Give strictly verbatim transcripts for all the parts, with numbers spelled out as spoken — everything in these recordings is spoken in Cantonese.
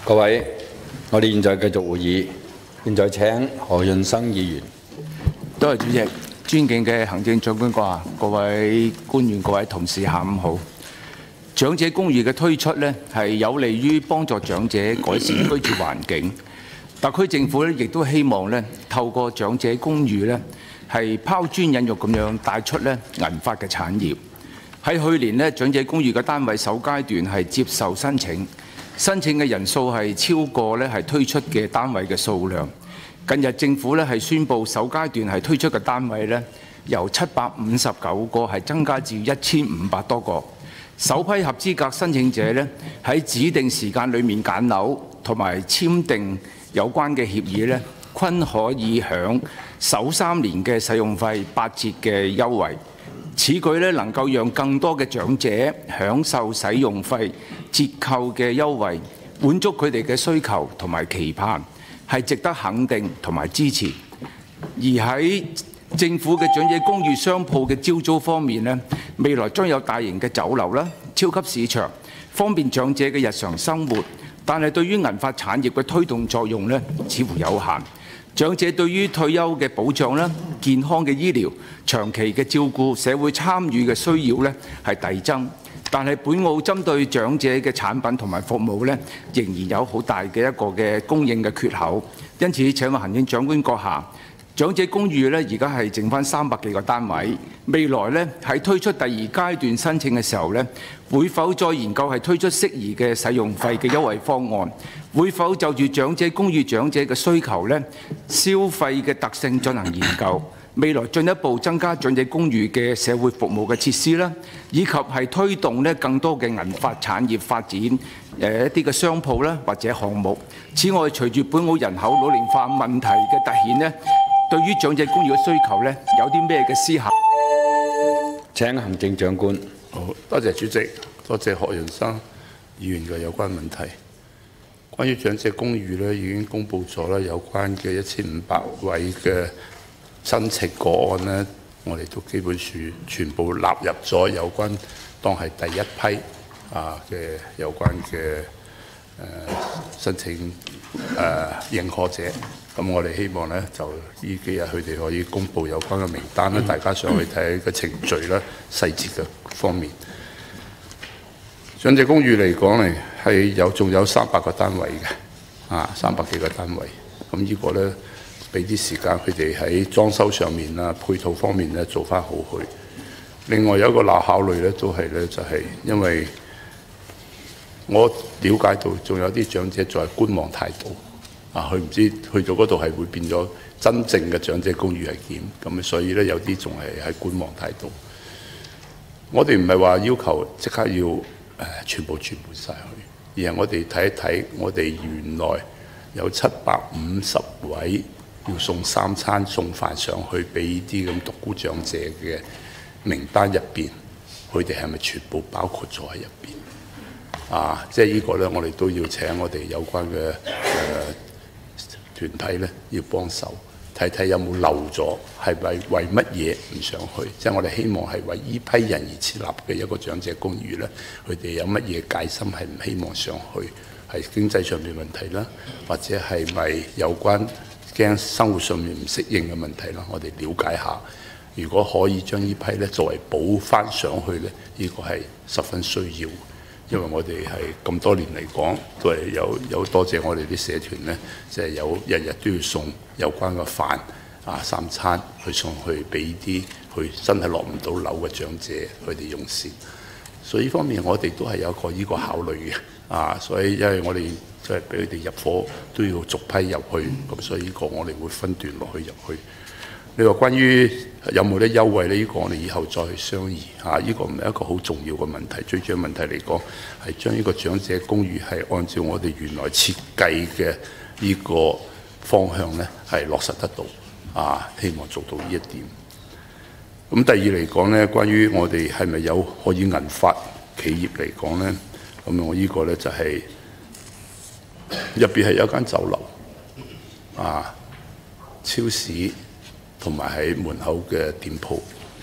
各位，我哋現在繼續會議。現在請何潤生議員。 多謝主席，尊敬嘅行政長官閣下、各位官員、各位同事，下午好。長者公寓嘅推出呢，係有利於幫助長者改善居住環境。特區政府呢，亦都希望呢，透過長者公寓呢，係拋磚引玉咁樣帶出呢銀髮嘅產業。喺去年呢，長者公寓嘅單位首階段係接受申請，申請嘅人數係超過呢係推出嘅單位嘅數量。近日政府呢係宣布首階段係推出嘅單位呢，由七百五十九個係增加至一千五百多個。首批合資格申請者呢，喺指定時間裡面揀樓同埋簽訂有關嘅協議呢，均可以享首三年嘅使用費八折嘅優惠。此舉呢，能夠讓更多嘅長者享受使用費折扣嘅優惠，滿足佢哋嘅需求同埋期盼，係值得肯定同埋支持。而喺政府嘅長者公寓商鋪嘅招租方面呢，未來將有大型嘅酒樓啦、超級市場，方便長者嘅日常生活。但係對於銀髮產業嘅推動作用呢，似乎有限。長者對於退休嘅保障啦、健康嘅醫療、長期嘅照顧、社會參與嘅需要呢係遞增，但係本澳針對長者嘅產品同埋服務呢，仍然有好大嘅一個嘅供應嘅缺口。因此請問行政長官閣下，長者公寓呢而家係剩翻三百幾個單位，未來呢喺推出第二階段申請嘅時候呢，會否再研究係推出適宜嘅使用費嘅優惠方案？會否就住長者公寓長者嘅需求呢，消費嘅特性進行研究？未來進一步增加長者公寓嘅社會服務嘅設施啦，以及係推動呢更多嘅銀髮產業發展誒一啲嘅商鋪啦或者項目。此外，隨住本澳人口老齡化問題嘅凸顯呢，對於長者公寓嘅需求呢，有啲咩嘅思考？ 請行政長官。 好，多謝主席，多謝何潤生議員嘅有關問題。關於長者公寓呢，已經公布咗啦，有關嘅一千五百位嘅申請個案呢，我哋都基本上全部納入咗有關當係第一批啊嘅有關嘅誒、呃、申請誒、呃、認可者。咁我哋希望呢，就呢幾日佢哋可以公布有關嘅名單啦，大家上去睇個程序啦、細節嘅方面。長者公寓嚟講嚟係有仲有三百個單位嘅，啊三百幾個單位。咁呢個呢，俾啲時間佢哋喺裝修上面啊、配套方面呢做翻好佢。另外有一個嗱考慮呢，都係呢，就係、是、因為我了解到仲有啲長者仲係觀望態度。啊，佢唔知去到嗰度係會變咗真正嘅長者公寓係點，咁所以咧有啲仲係喺觀望態度。我哋唔係話要求即刻要誒、呃、全部轉換晒去，而係我哋睇一睇，我哋原來有七百五十位要送三餐送飯上去俾啲咁獨孤長者嘅名單入邊，佢哋係咪全部包括咗喺入邊？啊，即係呢個咧，我哋都要請我哋有關嘅誒。呃團體咧要幫手睇睇有冇漏咗，係咪為乜嘢唔上去？即係我哋希望係為呢批人而設立嘅一個長者公寓咧，佢哋有乜嘢戒心係唔希望上去？係經濟上面問題啦，或者係咪有關驚生活上面唔適應嘅問題啦？我哋了解下，如果可以將呢批咧作為補翻上去咧，呢個係十分需要。因為我哋係咁多年嚟講，都係有有多謝我哋啲社團呢，即係有日日都要送有關嘅飯啊三餐去送去俾啲佢真係落唔到樓嘅長者佢哋用膳。所以呢方面我哋都係有一個呢個考慮嘅啊。所以因為我哋即係俾佢哋入伙都要逐批入去，咁所以呢個我哋會分段落去入去。你話關於有冇啲優惠呢？呢、這個我哋以後再去商議嚇。呢、這個唔係一個好重要嘅問題，最主要問題嚟講係將呢個長者公寓係按照我哋原來設計嘅呢個方向呢係落實得到啊。希望做到呢一點。咁第二嚟講呢，關於我哋係咪有可以銀髮企業嚟講呢？咁我呢個呢就係入邊係有一間酒樓啊、超市。同埋喺門口嘅店鋪，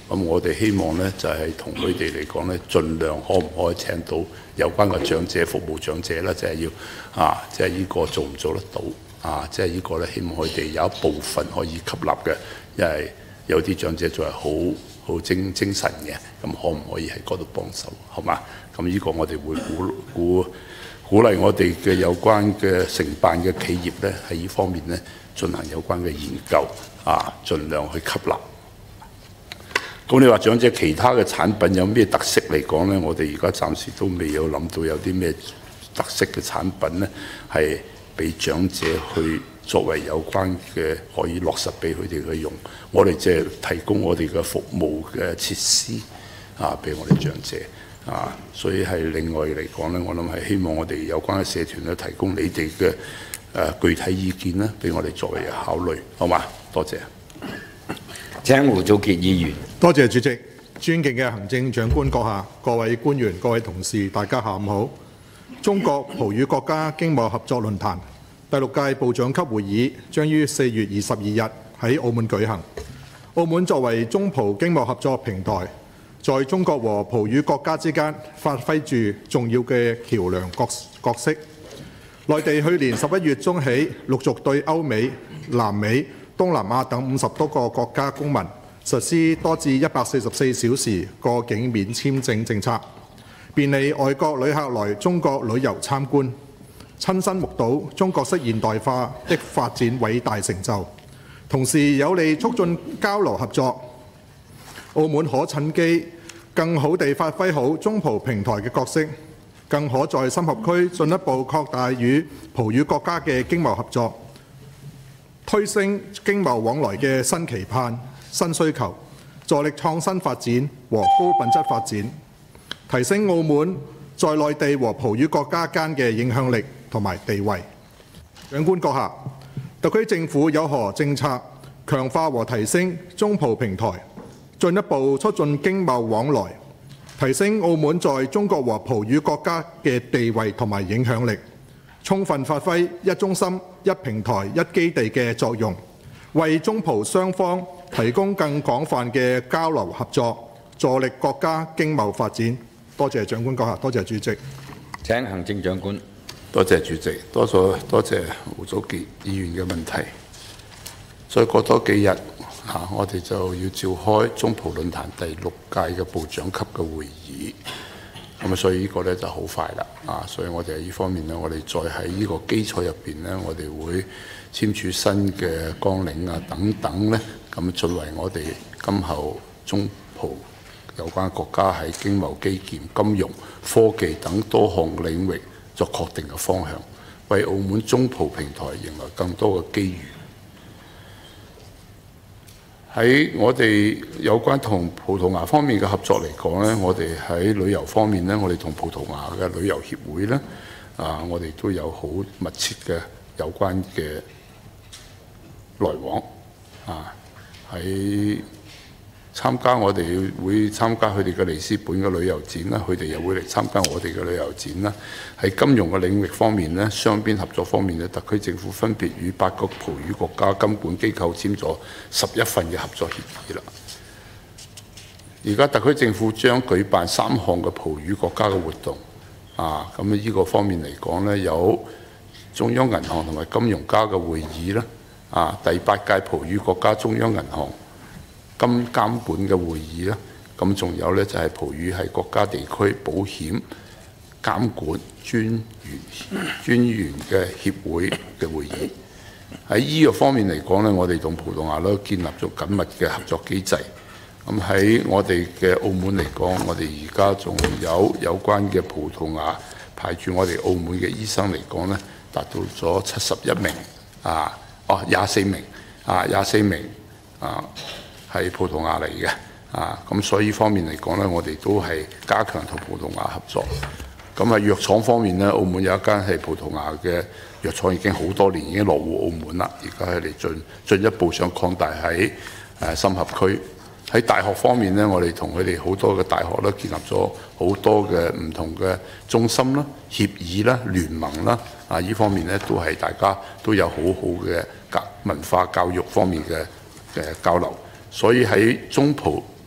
咁我哋希望咧就係同佢哋嚟講咧，盡量可唔可以請到有關嘅長者服務長者咧，就係、是、要啊，即係呢個做唔做得到啊？即係呢個咧，希望佢哋有一部分可以吸納嘅，因為有啲長者仲係好好精精神嘅，咁可唔可以喺嗰度幫手？好嘛？咁呢個我哋會鼓鼓鼓勵我哋嘅有關嘅承辦嘅企業咧，喺呢方面咧進行有關嘅研究啊，盡量去吸納。咁你話長者其他嘅產品有咩特色嚟講咧？我哋而家暫時都未有諗到有啲咩特色嘅產品咧，係俾長者去作為有關嘅可以落實俾佢哋去用。我哋即係提供我哋嘅服務嘅設施啊，俾我哋長者啊。所以係另外嚟講咧，我諗係希望我哋有關嘅社團咧，提供你哋嘅誒具體意見咧，俾我哋作為考慮，好嘛？多謝。 請胡祖傑議員。 多謝主席，尊敬嘅行政長官閣下、各位官員、各位同事，大家下午好。中國葡語國家經貿合作論壇第六屆部長級會議將於四月二十二日喺澳門舉行。澳門作為中葡經貿合作平台，在中國和葡語國家之間發揮住重要嘅橋樑角角色。內地去年十一月中起，陸續對歐美、南美、東南亞等五十多個國家公民實施多至一百四十四小時過境免簽證政策，便利外國旅客來中國旅遊參觀，親身目睹中國式現代化的發展偉大成就，同時有利促進交流合作。澳門可趁機更好地發揮好中葡平台嘅角色，更可在深合區進一步擴大與葡語國家嘅經貿合作，推升經貿往來嘅新期盼、新需求，助力創新發展和高品質發展，提升澳門在內地和葡語國家間嘅影響力同埋地位。長官閣下，特區政府有何政策強化和提升中葡平台，進一步促進經貿往來，提升澳門在中國和葡語國家嘅地位同埋影響力，充分發揮一中心、一平台、一基地嘅作用，為中葡雙方提供更廣泛嘅交流合作，助力國家經貿發展。多謝長官閣下，多謝主席。 請行政長官。 多謝主席，多謝多謝胡祖傑議員嘅問題。再過多幾日啊，我哋就要召開中葡論壇第六屆嘅部長級嘅會議。咁啊，所以呢個咧就好快啦啊！所以我哋喺呢方面咧，我哋再喺呢個基礎入邊咧，我哋會簽署新嘅綱領啊等等咧，咁作為我哋今後中葡有關國家喺經貿、基建、金融、科技等多項領域作確定嘅方向，為澳門中葡平台迎來更多嘅機遇。喺我哋有關同葡萄牙方面嘅合作嚟講咧，我哋喺旅遊方面咧，我哋同葡萄牙嘅旅遊協會咧，啊，我哋都有好密切嘅有關嘅來往啊，喺參加我哋會參加佢哋嘅里斯本嘅旅遊展啦，佢哋又會嚟參加我哋嘅旅遊展啦。喺金融嘅領域方面咧，雙邊合作方面咧，特區政府分別與八個葡語國家金管機構簽咗十一份嘅合作協議啦。而家特區政府將舉辦三項嘅葡語國家嘅活動，啊，咁呢個方面嚟講咧，有中央銀行同埋金融家嘅會議啦，啊，第八屆葡語國家中央銀行金監管嘅會議啦，咁仲有咧就係葡語係國家地區保險監管專員專員嘅協會嘅會議。喺呢個方面嚟講咧，我哋同葡萄牙都建立咗緊密嘅合作機制。咁喺我哋嘅澳門嚟講，我哋而家仲有有關嘅葡萄牙派駐我哋澳門嘅醫生嚟講咧，達到咗七十一名啊，哦廿四名啊，廿四名啊。係葡萄牙嚟嘅啊，咁所以呢方面嚟講咧，我哋都係加強同葡萄牙合作。咁啊，藥廠方面咧，澳門有一間係葡萄牙嘅藥廠，已經好多年已經落戶澳門啦。而家係嚟進進一步想擴大喺誒深合區。喺大學方面咧，我哋同佢哋好多嘅大學咧建立咗好多嘅唔同嘅中心啦、協議啦、聯盟啦。啊，呢方面咧都係大家都有好好嘅教文化教育方面嘅嘅交流。所以喺中葡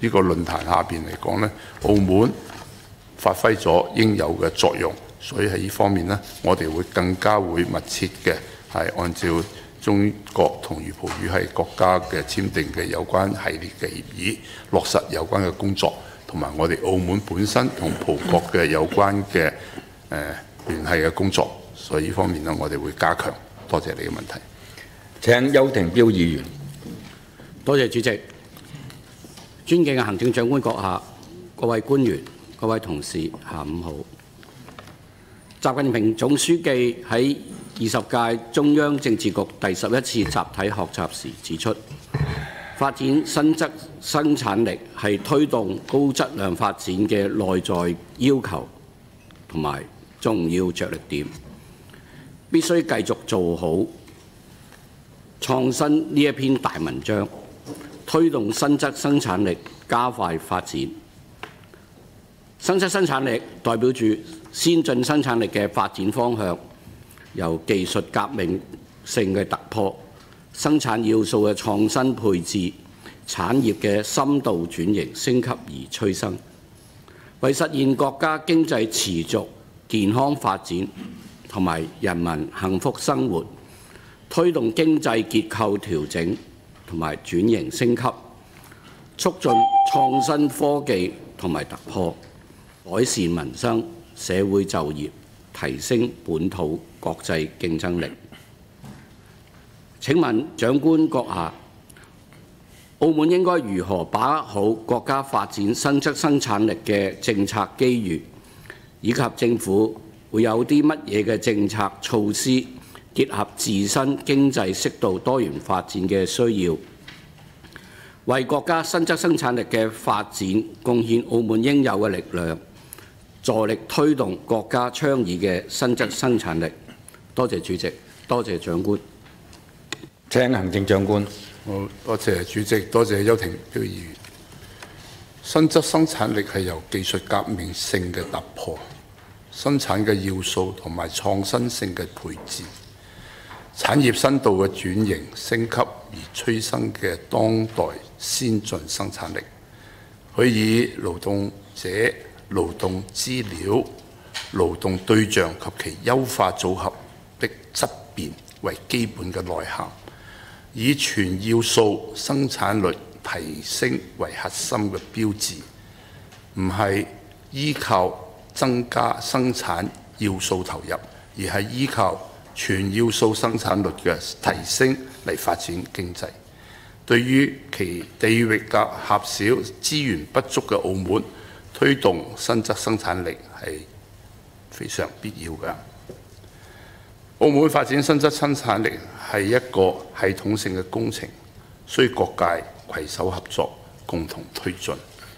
呢個論壇下邊嚟講呢，澳門發揮咗應有嘅作用，所以喺呢方面呢，我哋會更加會密切嘅係按照中國同如葡語系國家嘅簽訂嘅有關系列嘅協議，落實有關嘅工作，同埋我哋澳門本身同葡國嘅有關嘅誒、呃、聯繫嘅工作，所以呢方面呢，我哋會加強。多謝你嘅問題。 請邱庭彪議員。 多謝主席。尊敬嘅行政長官閣下、各位官員、各位同事，下午好。習近平總書記喺二十屆中央政治局第十一次集體學習時指出，發展新質生產力係推動高質量發展嘅內在要求同埋重要着力點，必須繼續做好創新呢一篇大文章，推動新質生產力加快發展。新質生產力代表住先進生產力嘅發展方向，由技術革命性嘅突破、生產要素嘅創新配置、產業嘅深度轉型升級而催生，為實現國家經濟持續健康發展同埋人民幸福生活，推動經濟結構調整同埋轉型升級，促進創新科技同埋突破，改善民生、社會就業，提升本土國際競爭力。請問長官閣下，澳門應該如何把握好國家發展新質生產力嘅政策機遇，以及政府會有啲乜嘢嘅政策措施結合自身經濟適度多元發展嘅需要，為國家新質生產力嘅發展貢獻澳門應有嘅力量，助力推動國家倡議嘅新質生產力。多謝主席，多謝長官。 請行政長官。 好，多謝主席，多謝邱庭彪議員。新質生產力係由技術革命性嘅突破、生產嘅要素同埋創新性嘅配置、產業深度嘅轉型升級而催生嘅當代先進生產力，佢以勞動者、勞動資料、勞動對象及其優化組合的質變為基本嘅內涵，以全要素生產率提升為核心嘅標誌，唔係依靠增加生產要素投入，而係依靠全要素生產率嘅提升嚟發展經濟。對於其地域較狹小、資源不足嘅澳門，推動新質生產力係非常必要嘅。澳門發展新質生產力係一個系統性嘅工程，需各界攜手合作，共同推進。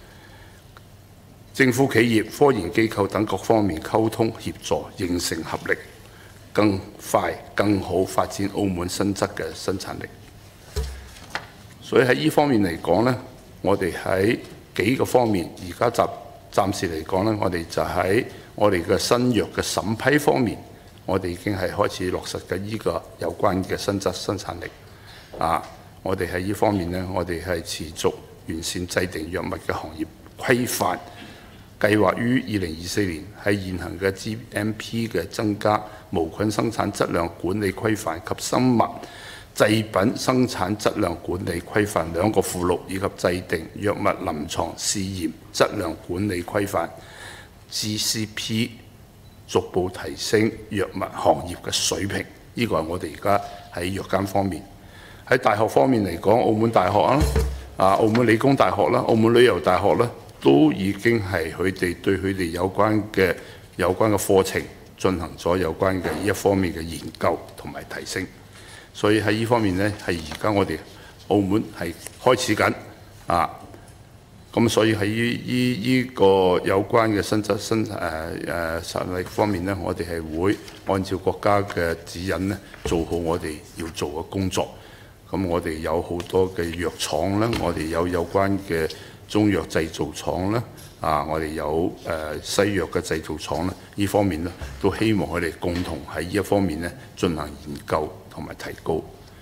政府、企業、科研機構等各方面溝通協助，形成合力，更快、更好發展澳門新質嘅生產力。所以喺呢方面嚟講呢，我哋喺幾個方面，而家暫暫時嚟講呢，我哋就喺我哋嘅新藥嘅審批方面，我哋已經係開始落實緊呢個有關嘅新質生產力。啊，我哋喺呢方面呢，我哋係持續完善制定藥物嘅行業規範，計劃於二零二四年喺現行嘅 G M P 嘅增加無菌生產質量管理規範及生物製品生產質量管理規範兩個附錄，以及制定藥物臨床試驗質量管理規範 G C P， 逐步提升藥物行業嘅水平。呢個係我哋而家喺藥監方面。喺大學方面嚟講，澳門大學啊、啊澳門理工大學啦、澳門旅遊大學啦，都已經係佢哋對佢哋有關嘅有關嘅課程進行咗有關嘅呢一方面嘅研究同埋提升。所以喺呢方面呢，係而家我哋澳門係開始緊啊。咁所以喺呢呢呢個有關嘅新質新誒誒實力方面呢，我哋係會按照國家嘅指引呢，做好我哋要做嘅工作。咁我哋有好多嘅藥廠啦，我哋有有關嘅中藥製造廠啦，啊，我哋有誒、呃、西藥嘅製造廠啦，呢方面呢，都希望佢哋共同喺呢一方面呢進行研究同埋提高。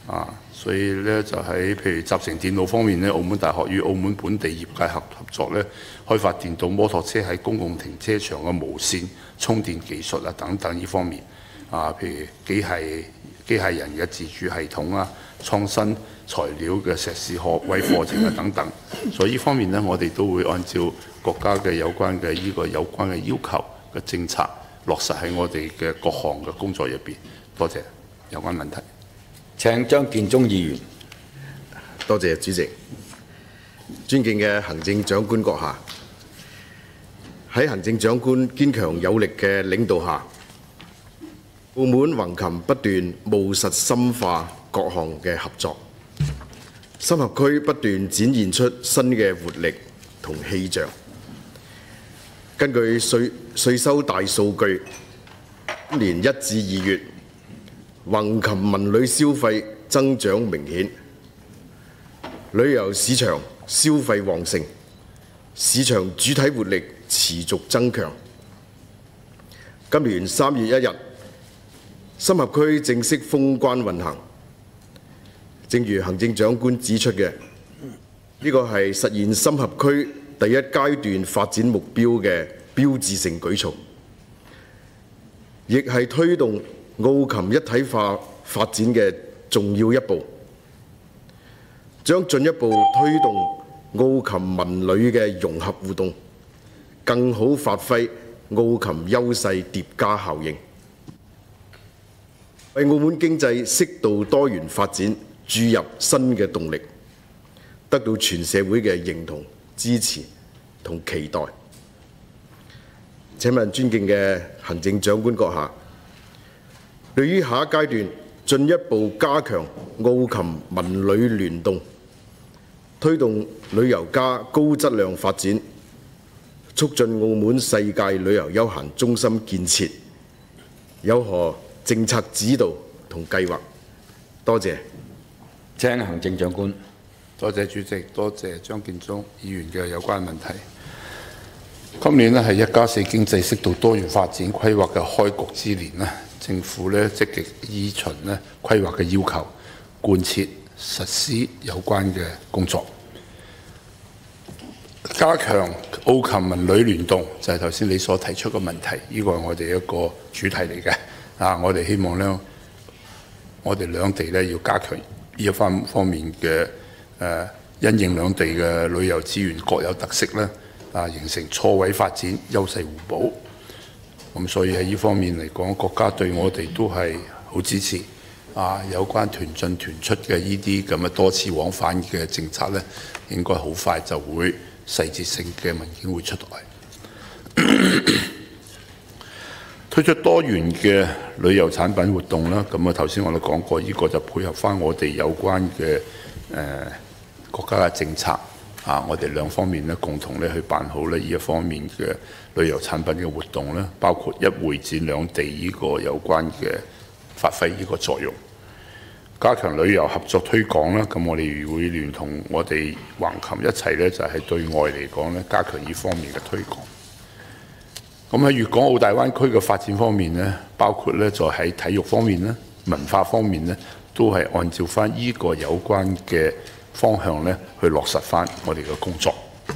啊，所以咧就喺譬如集成電路方面咧，澳門大學與澳門本地業界合合作咧，開發電動摩托車喺公共停車場嘅無線充電技術啊等等呢方面啊，譬如機械機械人嘅自主系統啊、創新材料嘅碩士學位課程啊等等，所以呢方面咧，我哋都會按照國家嘅有關嘅呢個有關嘅要求嘅政策落實喺我哋嘅各項嘅工作入邊。多謝有關問題。 請張建宗議員。 多謝主席。尊敬嘅行政長官閣下，喺行政長官堅強有力嘅領導下，澳門橫琴不斷務實深化各項嘅合作，深合區不斷展現出新嘅活力同氣象。根據稅稅收大數據，今年一至二月，橫琴文旅消費增長明顯，旅遊市場消費旺盛，市場主體活力持續增強。今年三月一日，深合區正式封關運行。正如行政長官指出嘅，呢個係實現深合區第一階段發展目標嘅標誌性舉措，亦係推動澳琴一體化發展嘅重要一步，將進一步推動澳琴文旅嘅融合互動，更好發揮澳琴優勢疊加效應，為澳門經濟適度多元發展注入新嘅動力，得到全社會嘅認同、支持同期待。請問尊敬嘅行政長官閣下，對於下一階段進一步加強澳琴文旅聯動，推動旅遊加高質量發展，促進澳門世界旅遊休閒中心建設，有何政策指導同計劃？多謝。 請行政長官。 多謝主席，多謝張建宗議員嘅有關問題。今年呢係一加四經濟適度多元發展規劃嘅開局之年啦，政府咧積極依循咧規劃嘅要求，貫徹實施有關嘅工作，加強澳琴文旅聯動，就係頭先你所提出嘅問題，呢個係我哋一個主題嚟嘅。啊，我哋希望咧，我哋兩地咧要加強呢一方方面嘅誒、呃，因應兩地嘅旅遊資源各有特色咧，啊，形成錯位發展，優勢互補。咁所以喺呢方面嚟講，國家對我哋都係好支持。啊，有關團進團出嘅呢啲咁嘅多次往返嘅政策咧，應該好快就會細節性嘅文件會出來。推出多元嘅旅遊產品活動啦，咁啊頭先我都講過，呢、這個就配合翻我哋有關嘅誒、呃、國家嘅政策啊，我哋兩方面咧共同咧去辦好咧呢一方面嘅旅遊產品嘅活動咧，包括一會展兩地呢個有關嘅發揮呢個作用，加強旅遊合作推廣啦。咁我哋會聯同我哋橫琴一齊咧，就係、是、對外嚟講咧，加強呢方面嘅推廣。咁喺粵港澳大灣區嘅發展方面咧，包括咧就喺體育方面咧、文化方面咧，都係按照翻依個有關嘅方向咧去落實翻我哋嘅工作。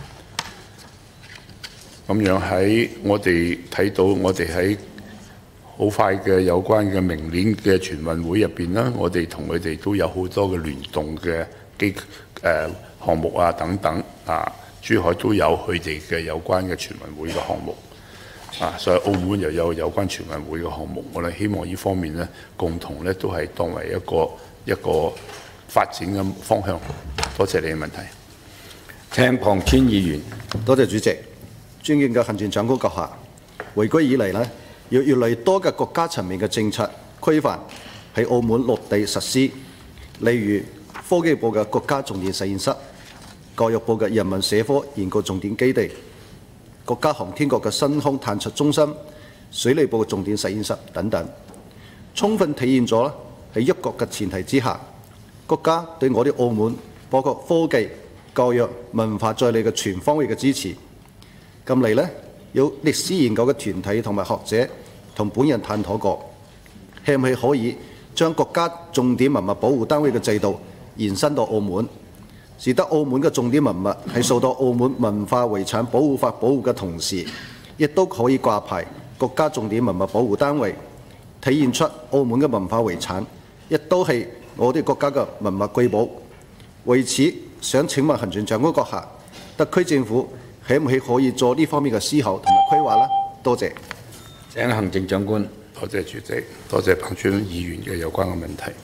咁樣喺我哋睇到，我哋喺好快嘅有關嘅明年嘅全運會入邊啦，我哋同佢哋都有好多嘅聯動嘅機誒項目啊等等啊，珠海都有佢哋嘅有關嘅全運會嘅項目。啊，所以澳門又有有關全運會嘅項目，我哋希望呢方面咧，共同咧都係當為一個一個發展嘅方向。多謝你嘅問題。 請龐川議員。 多謝主席，尊敬嘅行政長官閣下，回歸以嚟呢，有越嚟越多嘅國家層面嘅政策規範喺澳門落地實施，例如科技部嘅國家重點實驗室、教育部嘅人文社科研究重點基地、國家航天局嘅深空探測中心、水利部嘅重點實驗室等等，充分體現咗喺一國嘅前提之下，國家對我哋澳門包括科技、教育、文化在內嘅全方位嘅支持。近嚟呢，有歷史研究嘅團體同埋學者同本人探討過，係唔係可以將國家重點文物保護單位嘅制度延伸到澳門，使得澳門嘅重點文物係受到澳門文化遺產保護法保護嘅同時，亦都可以掛牌國家重點文物保護單位，體現出澳門嘅文化遺產，亦都係我哋國家嘅文物瑰寶。為此，想請問行政長官閣下，特區政府係唔係可以做呢方面嘅思考同埋規劃呢？多謝。 請行政長官。 多謝主席，多謝彭川議員嘅有關嘅問題。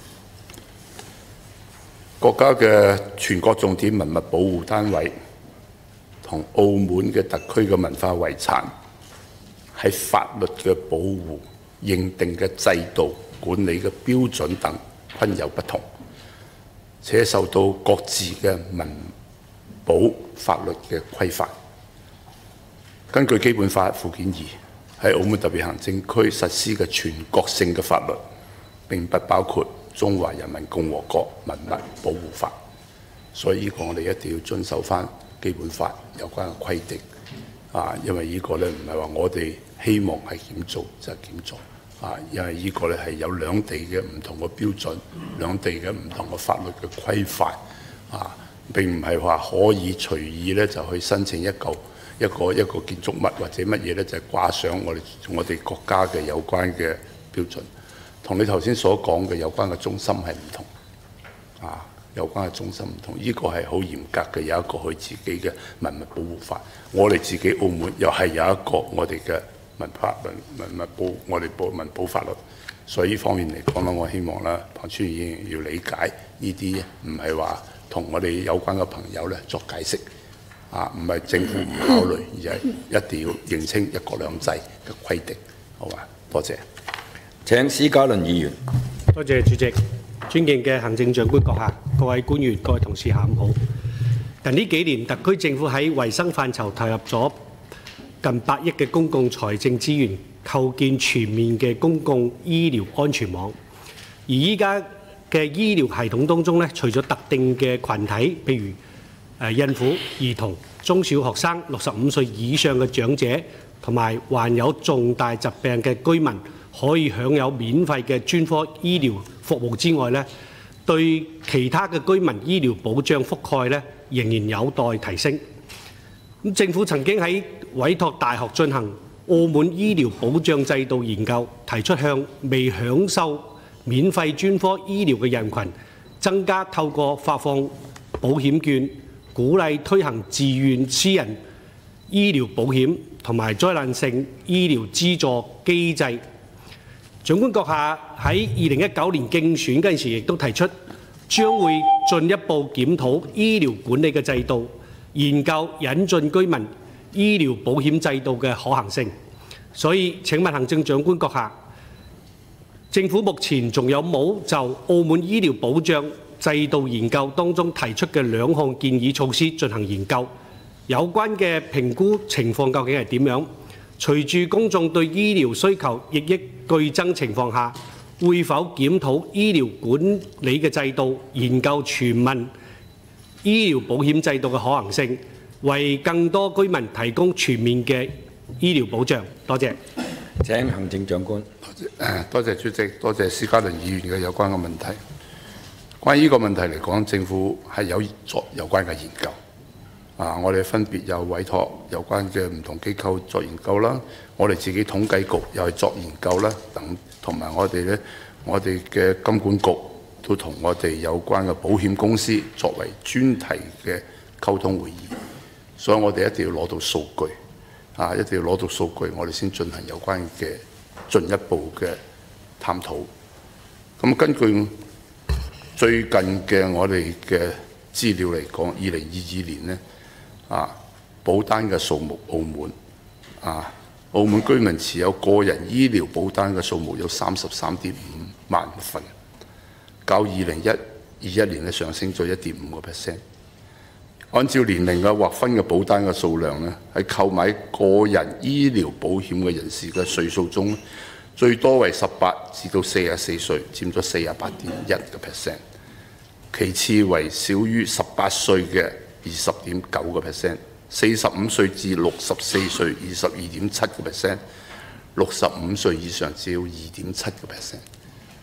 國家嘅全國重點文物保護單位同澳門嘅特區嘅文化遺產喺法律嘅保護、認定嘅制度、管理嘅標準等均有不同，且受到各自嘅文保法律嘅規範。根據基本法附件二，喺澳門特別行政區實施嘅全國性嘅法律，並不包括中華人民共和國文物保護法，所以呢個我哋一定要遵守翻基本法有關嘅規定啊！因為呢個咧唔係話我哋希望係點做就係點做啊！因為呢個咧係有兩地嘅唔同嘅標準，兩地嘅唔同嘅法律嘅規範啊，並唔係話可以隨意咧就去申請一嚿一個一個建築物或者乜嘢咧，就係掛上我哋我哋國家嘅有關嘅標準。同你頭先所講嘅有關嘅中心係唔同，啊，有關嘅中心唔同，呢個係好嚴格嘅，有一個佢自己嘅文物保護法。我哋自己澳門又係有一個我哋嘅文法文文物保，我哋保文保法律。所以呢方面嚟講咧，我希望啦，彭川議員要理解呢啲唔係話同我哋有關嘅朋友咧作解釋，啊，唔係政府唔考慮，而係一定要認清一國兩制嘅規定，好嘛？多謝。 請施嘉倫議員。 多謝主席，尊敬嘅行政長官閣下、各位官員、各位同事，下午好。近呢幾年，特區政府喺衞生範疇投入咗近百億嘅公共財政資源，構建全面嘅公共醫療安全網。而依家嘅醫療系統當中咧，除咗特定嘅群體，譬如誒孕婦、兒童、中小學生、六十五歲以上嘅長者，同埋患有重大疾病嘅居民，可以享有免費嘅專科醫療服務之外咧，對其他嘅居民醫療保障覆蓋咧，仍然有待提升。咁政府曾經喺委託大學進行澳門醫療保障制度研究，提出向未享受免費專科醫療嘅人群，增加透過發放保險券，鼓勵推行自願私人醫療保險同埋災難性醫療資助機制。長官閣下喺二零一九年競選嗰陣時，亦都提出將會進一步檢討醫療管理嘅制度，研究引進居民醫療保險制度嘅可行性。所以請問行政長官閣下，政府目前仲有冇就澳門醫療保障制度研究當中提出嘅兩項建議措施進行研究？有關嘅評估情況究竟係點樣？隨住公眾對醫療需求日益劇增情況下，會否檢討醫療管理嘅制度，研究全民醫療保險制度嘅可行性，為更多居民提供全面嘅醫療保障？多謝。 請行政長官。 多謝主席，多謝施嘉倫議員嘅有關嘅問題。關於呢個問題嚟講，政府係有作有關嘅研究。啊！我哋分別有委託有關嘅唔同機構作研究啦，我哋自己統計局又係作研究啦，等同埋我哋咧，我哋嘅金管局都同我哋有關嘅保險公司作為專題嘅溝通會議，所以我哋一定要攞到數據，啊，一定要攞到數據，我哋先進行有關嘅進一步嘅探討。咁根據最近嘅我哋嘅資料嚟講，二零二二年呢。啊，保單嘅數目，澳門啊，澳門居民持有個人醫療保單嘅數目有三十三點五萬份，較二零一二一年咧上升咗一點五個 percent。按照年齡嘅劃分嘅保單嘅數量咧，喺購買個人醫療保險嘅人士嘅歲數中，最多為十八至到四十四歲，佔咗四十八點一個 percent。其次為少於十八歲嘅二十點九個 percent， 四十五歲至六十四歲二十二點七個 percent， 六十五歲以上只有二點七個 percent。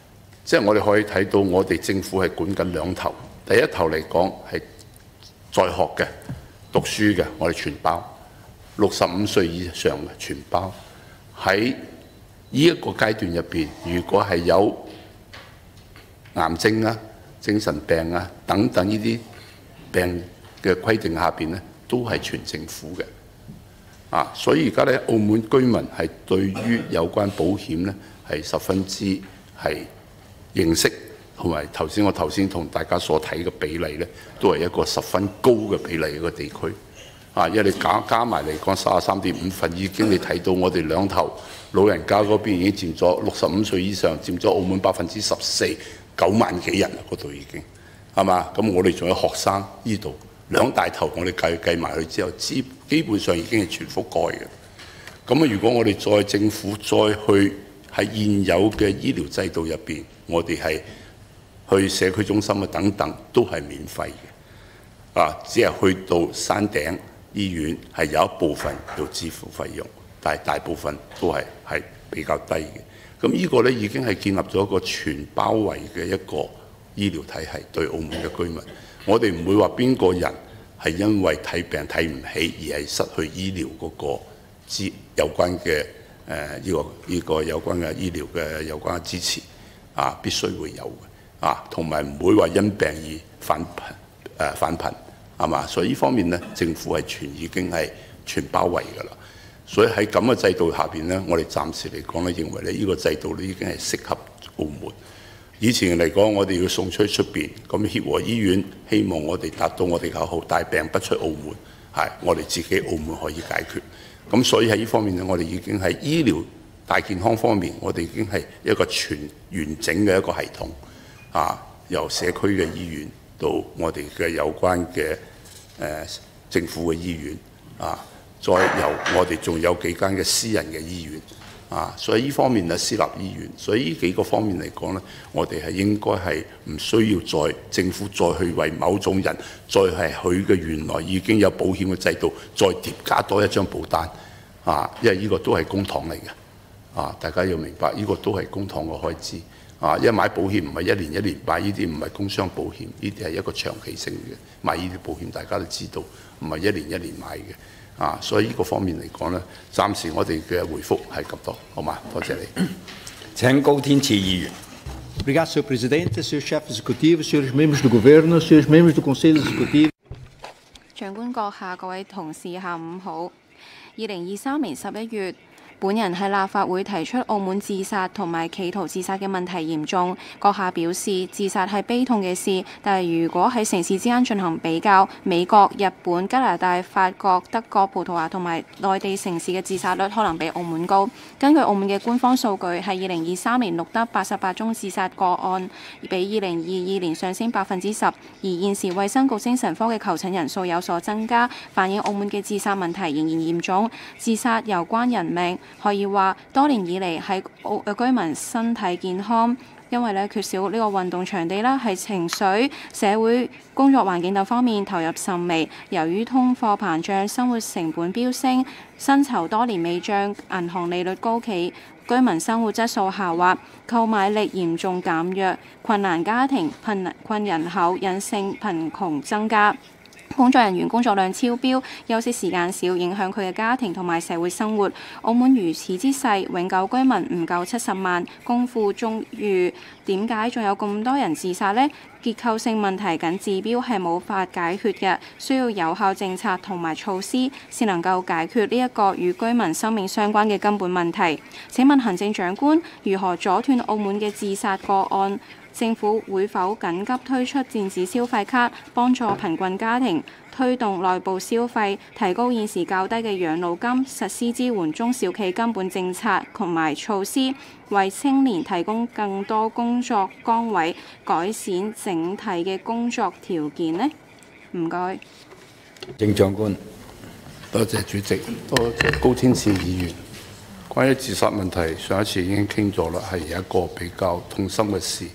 即係我哋可以睇到，我哋政府係管緊兩頭。第一頭嚟講係在學嘅、讀書嘅，我哋全包；六十五歲以上嘅全包。喺呢一個階段入邊，如果係有癌症啊、精神病啊等等呢啲病嘅規定下邊咧，都係全政府嘅。啊，所以而家咧，澳門居民係對於有關保險咧係十分之係認識，同埋頭先我頭先同大家所睇嘅比例咧，都係一個十分高嘅比例嘅一個地區。啊，因為你加加埋嚟講，三十三點五份已經你睇到我哋兩頭老人家嗰邊已經佔咗六十五歲以上，佔咗澳門百分之十四，九萬幾人嗰度已經係嘛？咁我哋仲有學生呢度兩大頭，我哋計計埋去之後，基基本上已經係全覆蓋嘅。咁啊，如果我哋再政府再去喺現有嘅醫療制度入邊，我哋係去社區中心啊等等都係免費嘅。啊，只係去到山頂醫院係有一部分要支付費用，但係大部分都係係比較低嘅。咁呢個咧已經係建立咗一個全包圍嘅一個醫療體系對澳門嘅居民。我哋唔會話邊個人係因為睇病睇唔起而係失去醫療嗰個支有關嘅誒呢個呢個有關嘅醫療嘅有關嘅支持啊，必須會有嘅啊，同埋唔會話因病而返貧誒返貧係嘛？所以呢方面咧，政府係全已經係全包圍㗎啦。所以喺咁嘅制度下邊咧，我哋暫時嚟講咧，認為咧呢個制度咧已經係適合澳門。以前嚟講，我哋要送出去出邊，咁協和醫院希望我哋達到我哋口號，大病不出澳門，係我哋自己澳門可以解決。咁所以喺呢方面咧，我哋已經喺醫療大健康方面，我哋已經係一個全完整嘅一個系統，啊，由社區嘅醫院到我哋嘅有關嘅誒、呃、政府嘅醫院，啊，再由我哋仲有幾間嘅私人嘅醫院。啊，所以呢方面咧，私立醫院，所以呢幾個方面嚟講咧，我哋係應該係唔需要再政府再去為某種人，再係佢嘅原來已經有保險嘅制度，再疊加多一張保單。啊，因為呢個都係公帑嚟嘅。啊，大家要明白，呢個都係公帑嘅開支。啊，因為買保險唔係一年一年買，呢啲唔係工傷保險，呢啲係一個長期性嘅買呢啲保險，大家都知道，唔係一年一年買嘅。啊，所以呢個方面嚟講咧，暫時我哋嘅回覆係咁多，好嘛？多謝你。 請高天賜議員。 Obrigado, senhor Presidente, senhor chefe executivo, senhores membros do Governo, senhores membros do Conselho Executivo。 長官閣下，各位同事，下午好。二零二三年十一月，本人喺立法會提出澳門自殺同埋企圖自殺嘅問題嚴重，閣下表示自殺係悲痛嘅事，但係如果喺城市之間進行比較，美國、日本、加拿大、法國、德國、葡萄牙同埋內地城市嘅自殺率可能比澳門高。根據澳門嘅官方數據，係二零二三年錄得八十八宗自殺個案，比二零二二年上升百分之十。而現時衛生局精神科嘅求診人數有所增加，反映澳門嘅自殺問題仍然嚴重。自殺攸關人命。可以話多年以嚟喺澳居民身體健康，因為咧缺少呢個運動場地啦，係情緒、社會、工作環境等方面投入甚微。由於通貨膨脹、生活成本飆升、薪酬多年未漲、銀行利率高企，居民生活質素下滑，購買力嚴重減弱，困難家庭、貧困人口、隱性貧窮增加。工作人員工作量超標，休息時間少，影響佢嘅家庭同埋社會生活。澳門如此之細，永久居民唔夠七十萬，共富中裕，點解仲有咁多人自殺呢？結構性問題僅治標係冇法解決嘅，需要有效政策同埋措施，先能夠解決呢一個與居民生命相關嘅根本問題。請問行政長官，如何阻斷澳門嘅自殺個案？政府會否緊急推出電子消費卡，幫助貧困家庭推動內部消費，提高現時較低嘅養老金，實施支援中小企根本政策同埋措施，為青年提供更多工作崗位，改善整體嘅工作條件呢？唔該。 政長官， 多謝主席，多謝高天賜議員。關於自殺問題，上一次已經傾咗啦，係一個比較痛心嘅事。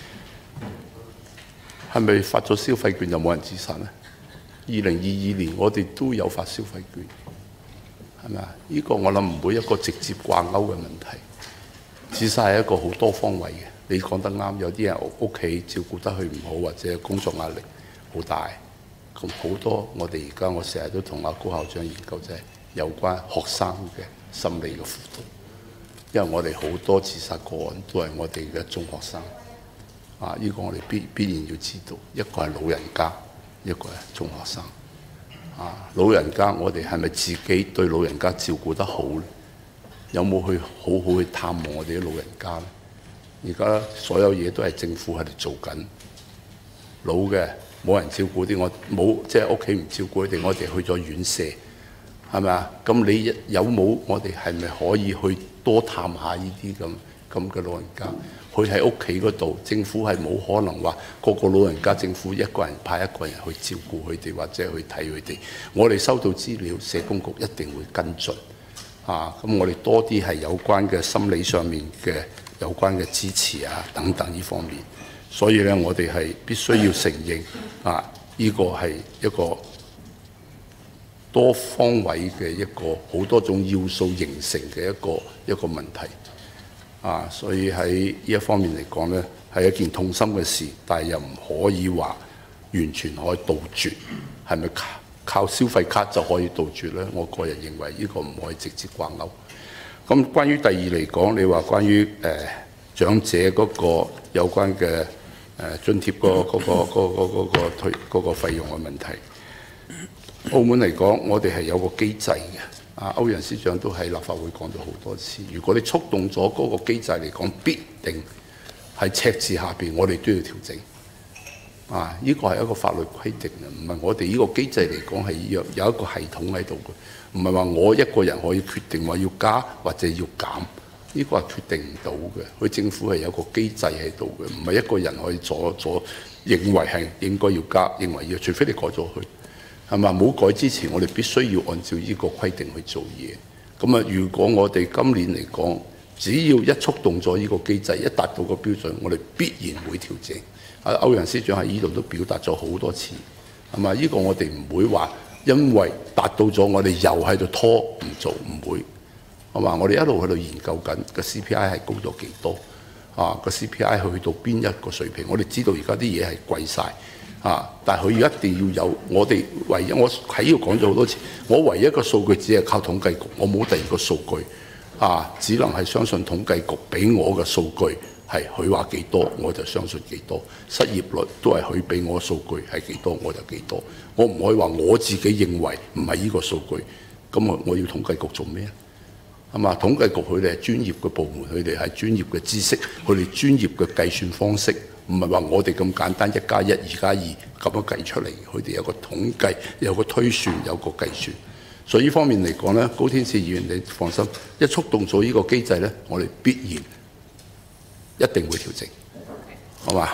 係咪發咗消費券就冇人自殺呢？二零二二年我哋都有發消費券，係咪啊？呢個我諗唔會一個直接掛鈎嘅問題。自殺係一個好多方位嘅， 你講得啱，有啲人屋企照顧得佢唔好，或者工作壓力好大，咁好多我哋而家我成日都同阿高校長研究就係有關學生嘅心理嘅輔導，因為我哋好多自殺個案都係我哋嘅中學生，啊，呢個我哋必必然要知道，一個係老人家，一個係中學生，啊，老人家我哋係咪自己對老人家照顧得好咧？有冇去好好去探望我哋啲老人家咧？而家所有嘢都係政府喺度做緊，老嘅冇人照顧啲，我冇即係屋企唔照顧佢哋，我哋去咗院舍，係咪啊？咁你有冇我哋係咪可以去多探下呢啲咁咁嘅老人家？佢喺屋企嗰度，政府係冇可能話個個老人家政府一個人派一個人去照顧佢哋或者去睇佢哋。我哋收到資料，社工局一定會跟進。啊，咁我哋多啲係有關嘅心理上面嘅有關嘅支持啊等等呢方面，所以咧我哋係必須要承認啊，呢個係一個多方位嘅一個好多種要素形成嘅一個一個問題啊，所以喺呢一方面嚟講咧係一件痛心嘅事，但係又唔可以話完全可以杜絕，係咪靠消費卡就可以杜絕咧？我個人認為呢個唔可以直接掛鈎。咁關於第二嚟講，你話關於誒、呃、長者嗰個有關嘅誒、呃、津貼嗰、嗰個嗰、嗰個嗰、嗰個退嗰、嗰個費用嘅問題，澳門嚟講，我哋係有個機制嘅。啊，歐陽司長都喺立法會講咗好多次。如果你觸動咗嗰個機制嚟講，必定喺赤字下邊，我哋都要調整。啊！呢個係一個法律規定啊，唔係我哋呢個機制嚟講係有有一個系統喺度嘅，唔係話我一個人可以決定話要加或者要減，呢個係決定唔到嘅。佢政府係有個機制喺度嘅，唔係一個人可以左左認為係應該要加，認為要，除非你改咗佢，係嘛？冇改之前，我哋必須要按照呢個規定去做嘢。咁啊，如果我哋今年嚟講，只要一觸動咗呢個機制，一達到個標準，我哋必然會調整。啊，歐陽司長喺呢度都表達咗好多次，係嘛？呢個我哋唔會話因為達到咗，我哋又喺度拖唔做，唔會，係嘛？我哋一路喺度研究緊個 C P I 係高咗幾多啊？個 C P I 去到邊一個水平？我哋知道而家啲嘢係貴晒啊，但係佢一定要有我哋唯一，我喺呢度講咗好多次，我唯一一個數據只係靠統計局，我冇第二個數據啊，只能係相信統計局俾我嘅數據。係佢話幾多我就相信幾多，失業率都係佢俾我數據係幾多我就幾多，我唔可以話我自己認為唔係呢個數據，咁我我要統計局做咩啊？係嘛？統計局佢哋係專業嘅部門，佢哋係專業嘅知識，佢哋專業嘅計算方式，唔係話我哋咁簡單一加一二加二咁樣計出嚟，佢哋有個統計，有個推算，有個計算。所以呢方面嚟講咧，高天賜議員你放心，一觸動咗呢個機制咧，我哋必然一定會調整，好嘛？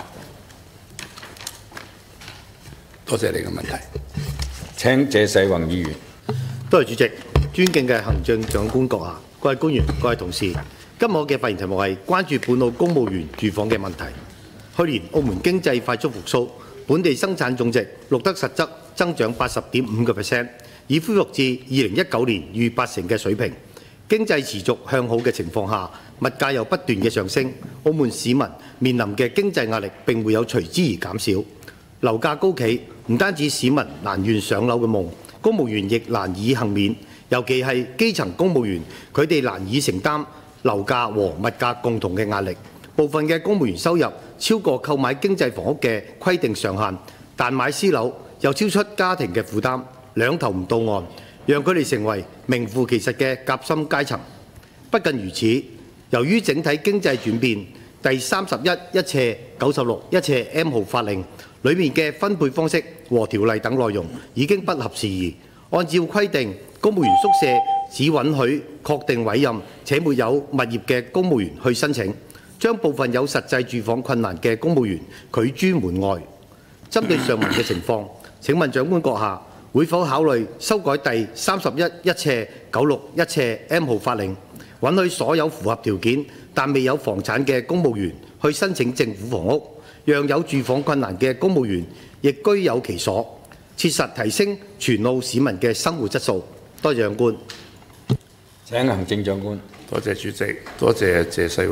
多謝你嘅問題。 請謝世宏議員。 多謝主席，尊敬嘅行政長官閣下、各位官員、各位同事，今日我嘅發言題目係關注本澳公務員住房嘅問題。去年澳門經濟快速復甦，本地生產總值錄得實質增長八十點五個 percent， 已恢復至二零一九年逾八成嘅水平。經濟持續向好嘅情況下，物價又不斷嘅上升，澳門市民面臨嘅經濟壓力並沒有隨之而減少。樓價高企，唔單止市民難圓上樓嘅夢，公務員亦難以幸免。尤其係基層公務員，佢哋難以承擔樓價和物價共同嘅壓力。部分嘅公務員收入超過購買經濟房屋嘅規定上限，但買私樓又超出家庭嘅負擔，兩頭唔到岸，讓佢哋成為名副其實嘅夾心階層。不僅如此，由於整體經濟轉變，第三十一一斜九十六一斜 M 號法令裏面嘅分配方式和條例等內容已經不合時宜。按照規定，公務員宿舍只允許確定委任且沒有物業嘅公務員去申請，將部分有實際住房困難嘅公務員拒諸門外。針對上文嘅情況，請問長官閣下會否考慮修改第三十一一斜九六一斜 M 號法令，允許所有符合條件但未有房產嘅公務員去申請政府房屋，讓有住房困難嘅公務員亦居有其所，切實提升全澳市民嘅生活質素。多謝長官。 請行政長官。 多謝主席，多謝謝世宏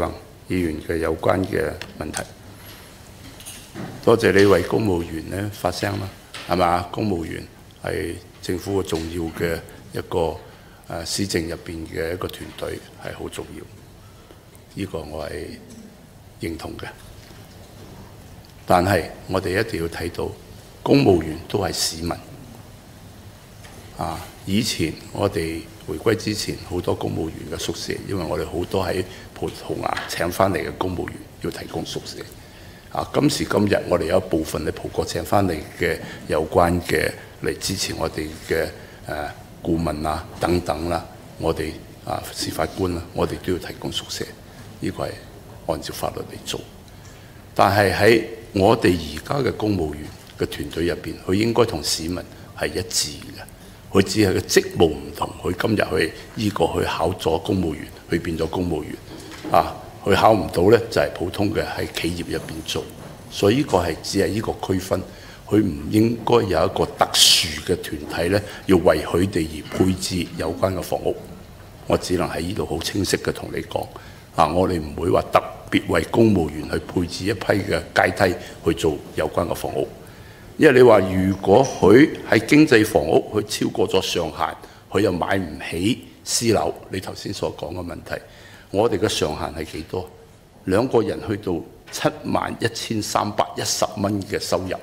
議員嘅有關嘅問題。多謝你為公務員咧發聲啦，係嘛？公務員係政府嘅重要嘅一個誒施政入邊嘅一個團隊，係好重要。呢個我係認同嘅。但係我哋一定要睇到，公務員都係市民。啊！以前我哋回歸之前，好多公務員嘅宿舍，因為我哋好多喺葡萄牙請翻嚟嘅公務員要提供宿舍。啊！今時今日，我哋有一部分喺葡國請翻嚟嘅有關嘅嚟支持我哋嘅誒顧問啊等等啦，我哋啊司法官啦，我哋都要提供宿舍。呢個係按照法律嚟做。但係喺我哋而家嘅公務員嘅團隊入邊，佢應該同市民係一致嘅。佢只係個職務唔同，佢今日去依個去考咗公務員，佢變咗公務員啊！佢考唔到呢，就係、是、普通嘅喺企業入邊做，所以呢個係只係呢個區分。佢唔應該有一個特殊嘅團體呢，要為佢哋而配置有關嘅房屋。我只能喺呢度好清晰嘅同你講啊！我哋唔會話特別為公務員去配置一批嘅階梯去做有關嘅房屋。因為你話，如果佢喺經濟房屋佢超過咗上限，佢又買唔起私樓，你頭先所講嘅問題，我哋嘅上限係幾多？兩個人去到七萬一千三百一十蚊嘅收入，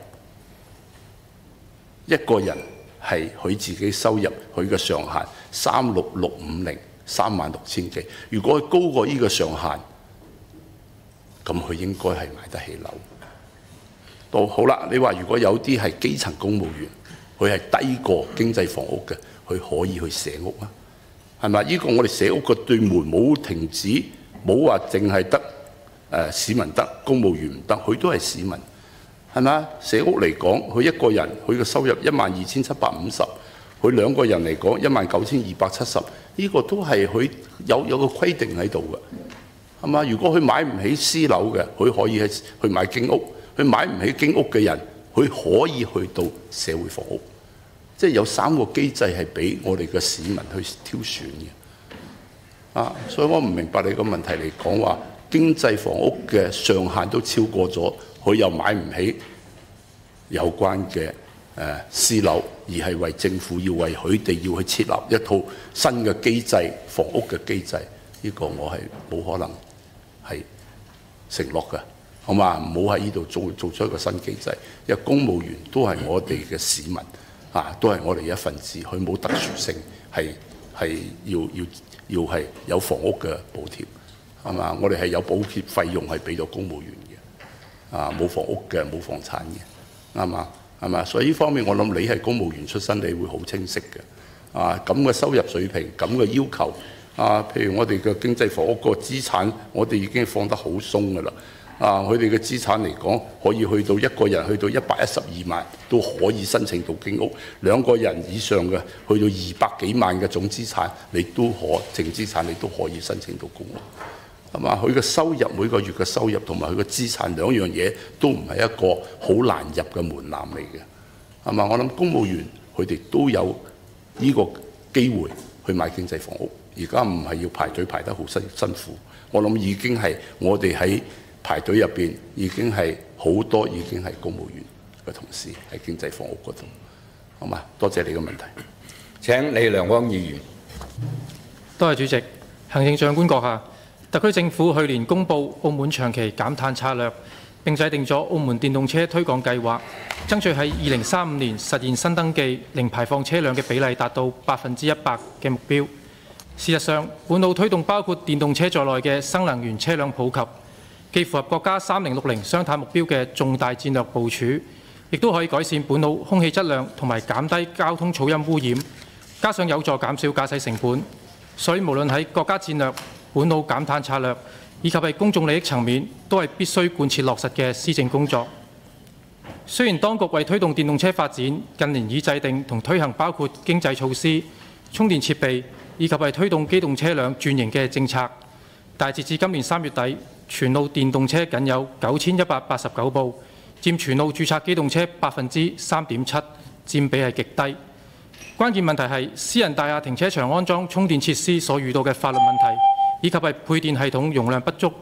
一個人係佢自己收入，佢嘅上限三六六五零三萬六千幾。如果佢高過呢個上限，咁佢應該係買得起樓。到好啦，你話如果有啲係基層公務員，佢係低過經濟房屋嘅，佢可以去社屋啊，係咪？呢個我哋社屋嘅對門冇停止，冇話淨係得誒市民得，公務員唔得，佢都係市民，係咪？社屋嚟講，佢一個人佢嘅收入一萬二千七百五十，佢兩個人嚟講一萬九千二百七十，呢個都係佢有有個規定喺度嘅，係嘛？如果佢買唔起私樓嘅，佢可以去去買經屋。佢買唔起經屋嘅人，佢可以去到社會房屋，即係有三個機制係俾我哋嘅市民去挑選嘅。啊，所以我唔明白你個問題嚟講話經濟房屋嘅上限都超過咗，佢又買唔起有關嘅誒私樓，而係為政府要為佢哋要去設立一套新嘅機制，房屋嘅機制，呢個我係冇可能係承諾嘅。好嘛？唔好喺呢度做做出一個新機制，因為公務員都係我哋嘅市民，啊，都係我哋一份子，佢冇特殊性，係係要要要係有房屋嘅補貼，係嘛？我哋係有補貼費用係俾到公務員嘅，啊，冇房屋嘅冇房產嘅，啱嘛？係嘛？所以呢方面我諗你係公務員出身，你會好清晰嘅，啊，咁嘅收入水平，咁嘅要求，啊，譬如我哋嘅經濟房屋個資產，我哋已經放得好鬆㗎啦。啊！佢哋嘅資產嚟講，可以去到一個人去到一百一十二萬都可以申請到經屋，兩個人以上嘅去到二百幾萬嘅總資產，你都可淨資產你都可以申請到公屋，係嘛？佢嘅收入每個月嘅收入同埋佢嘅資產兩樣嘢都唔係一個好難入嘅門檻嚟嘅，係嘛？我諗公務員佢哋都有呢個機會去買經濟房屋，而家唔係要排隊排得好辛辛苦，我諗已經係我哋喺排隊入邊已經係好多，已經係公務員嘅同事喺經濟房屋嗰度，好嘛？多謝你嘅問題。 請李良汪議員。 多謝主席。行政長官閣下，特區政府去年公布澳門長期減碳策略，並制定咗澳門電動車推廣計劃，爭取喺二零三五年實現新登記零排放車輛嘅比例達到百分之一百嘅目標。事實上，本澳推動包括電動車在內嘅新能源車輛普及，既符合國家三零六零雙碳目標嘅重大戰略部署，亦都可以改善本澳空氣質量同埋減低交通噪音污染，加上有助減少駕駛成本。所以無論喺國家戰略、本澳減碳策略以及係公眾利益層面，都係必須貫徹落實嘅施政工作。雖然當局為推動電動車發展，近年已制定同推行包括經濟措施、充電設備以及係推動機動車輛轉型嘅政策，但截至今年三月底，全澳電動車僅有九千一百八十九部，佔全澳註冊機動車百分之三點七，佔比係極低。關鍵問題係私人大廈停車場安裝充電設施所遇到嘅法律問題，以及係配電系統容量不足，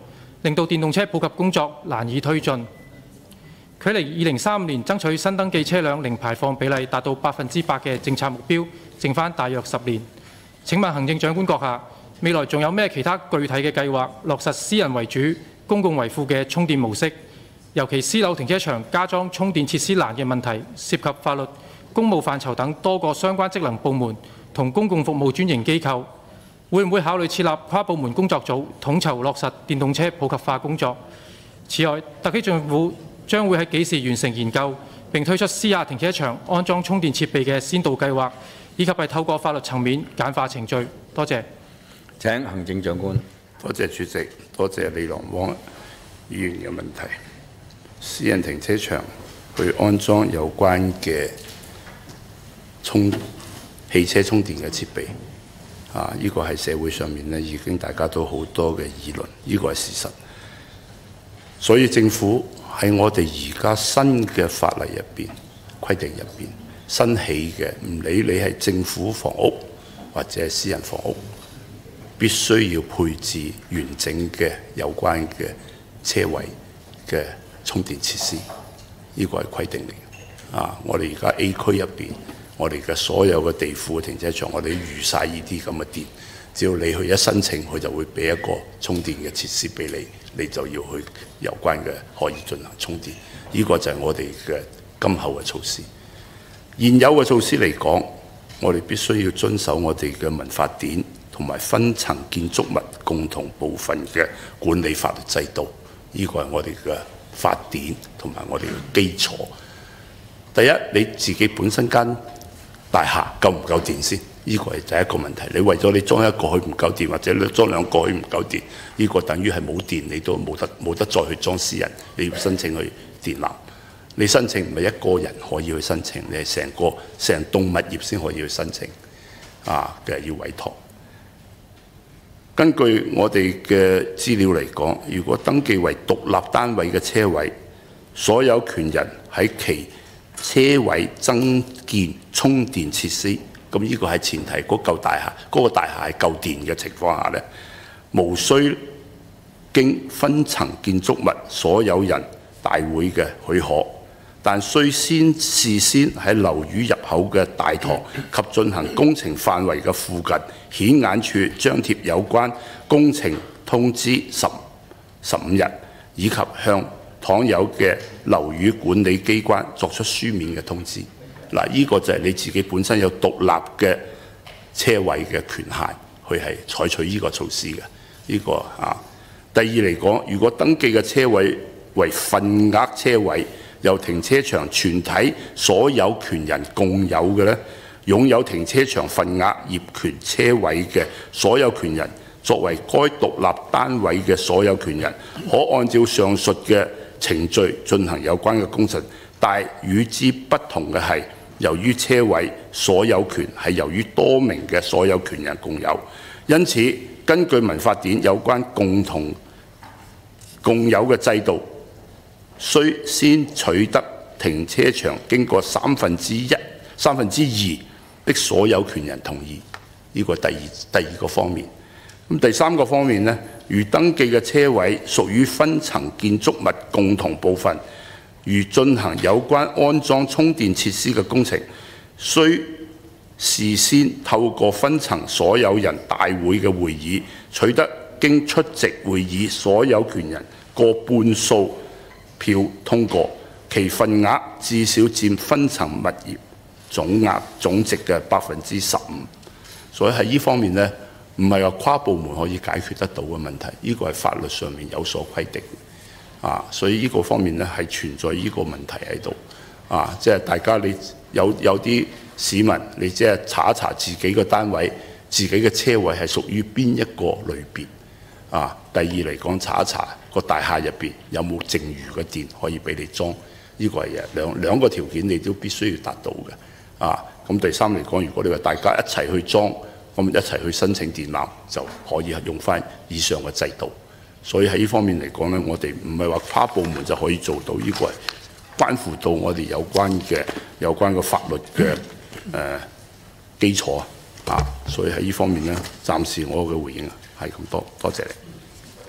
令到電動車普及工作難以推進。距離二零三五年爭取新登記車輛零排放比例達到百分之百嘅政策目標，剩返大約十年。請問行政長官閣下，未來仲有咩其他具體嘅計劃落實私人為主、公共為輔嘅充電模式？尤其私樓停車場加裝充電設施難嘅問題，涉及法律、公務範疇等多個相關職能部門同公共服務專營機構，會唔會考慮設立跨部門工作組，統籌落實電動車普及化工作？此外，特區政府將會喺幾時完成研究並推出私下停車場安裝充電設備嘅先導計劃，以及係透過法律層面簡化程序？多謝。 請行政長官。 多謝主席，多謝李郎汪議員嘅問題。私人停車場去安裝有關嘅充汽車充電嘅設備，啊，呢、這個係社會上面咧已經大家都好多嘅議論，呢、這個係事實。所以政府喺我哋而家新嘅法例入邊規定入邊，新起嘅唔理你係政府房屋或者係私人房屋，必須要配置完整嘅有關嘅車位嘅充電設施，呢個係規定嚟嘅。啊，我哋而家 A 區入邊，我哋嘅所有嘅地庫停車場，我哋預晒呢啲咁嘅電，只要你去一申請，佢就會俾一個充電嘅設施俾你，你就要去有關嘅可以進行充電。呢個就係我哋嘅今後嘅措施。現有嘅措施嚟講，我哋必須要遵守我哋嘅民法典同埋分層建築物共同部分嘅管理法律制度。呢個係我哋嘅法典同埋我哋嘅基礎。第一，你自己本身間大廈夠唔夠電先？呢個係第一個問題。你為咗你裝一個佢唔夠電，或者你裝兩個佢唔夠電，呢個等於係冇電，你都冇得冇得再去裝私人，你要申請去電纜。你申請唔係一個人可以去申請，你係成個成棟物業先可以去申請啊嘅要委託。根據我哋嘅資料嚟講，如果登記為獨立單位嘅車位，所有權人喺其車位增建充電設施，咁呢個係前提，嗰嚿大廈嗰、嗰個大廈係夠電嘅情況下咧，無需經分層建築物所有人大會嘅許可，但須先事先喺樓宇入口嘅大堂及進行工程範圍嘅附近顯眼處張貼有關工程通知十十五日，以及向倘有嘅樓宇管理機關作出書面嘅通知。嗱，呢個就係你自己本身有獨立嘅車位嘅權限，佢係採取呢個措施嘅。呢、這個啊，第二嚟講，如果登記嘅車位為份額車位，由停車場全體所有權人共有嘅咧，擁有停車場份額業權車位嘅所有權人，作為該獨立單位嘅所有權人，可按照上述嘅程序進行有關嘅工程。但與之不同嘅係，由於車位所有權係由於多名嘅所有權人共有，因此根據民法典有關共同共有嘅制度，須先取得停車場經過三分之一、三分之二的所有權人同意。呢個第二第二個方面。咁第三個方面呢，如登記嘅車位屬於分層建築物共同部分，如進行有關安裝充電設施嘅工程，須事先透過分層所有人大會嘅會議，取得經出席會議所有權人過半數票通過，其份額至少佔分層物業總額總值嘅百分之十五。所以喺呢方面呢，唔係話跨部門可以解決得到嘅問題，呢個係法律上面有所規定。啊，所以呢個方面咧係存在呢個問題喺度，啊，即係大家你有有啲市民，你即係查一查自己個單位、自己嘅車位係屬於邊一個類別，啊，第二嚟講查一查個大廈入邊有冇剩餘嘅電可以俾你裝，呢個係兩兩個條件你都必須要達到嘅，啊，咁第三嚟講，如果你話大家一齊去裝，咁一齊去申請電纜就可以用翻以上嘅制度。所以喺呢方面嚟講咧，我哋唔係話跨部門就可以做到，呢個係關乎到我哋有關嘅有關嘅法律嘅誒、呃、基礎啊。所以喺呢方面咧，暫時我嘅回應係咁多，多謝你。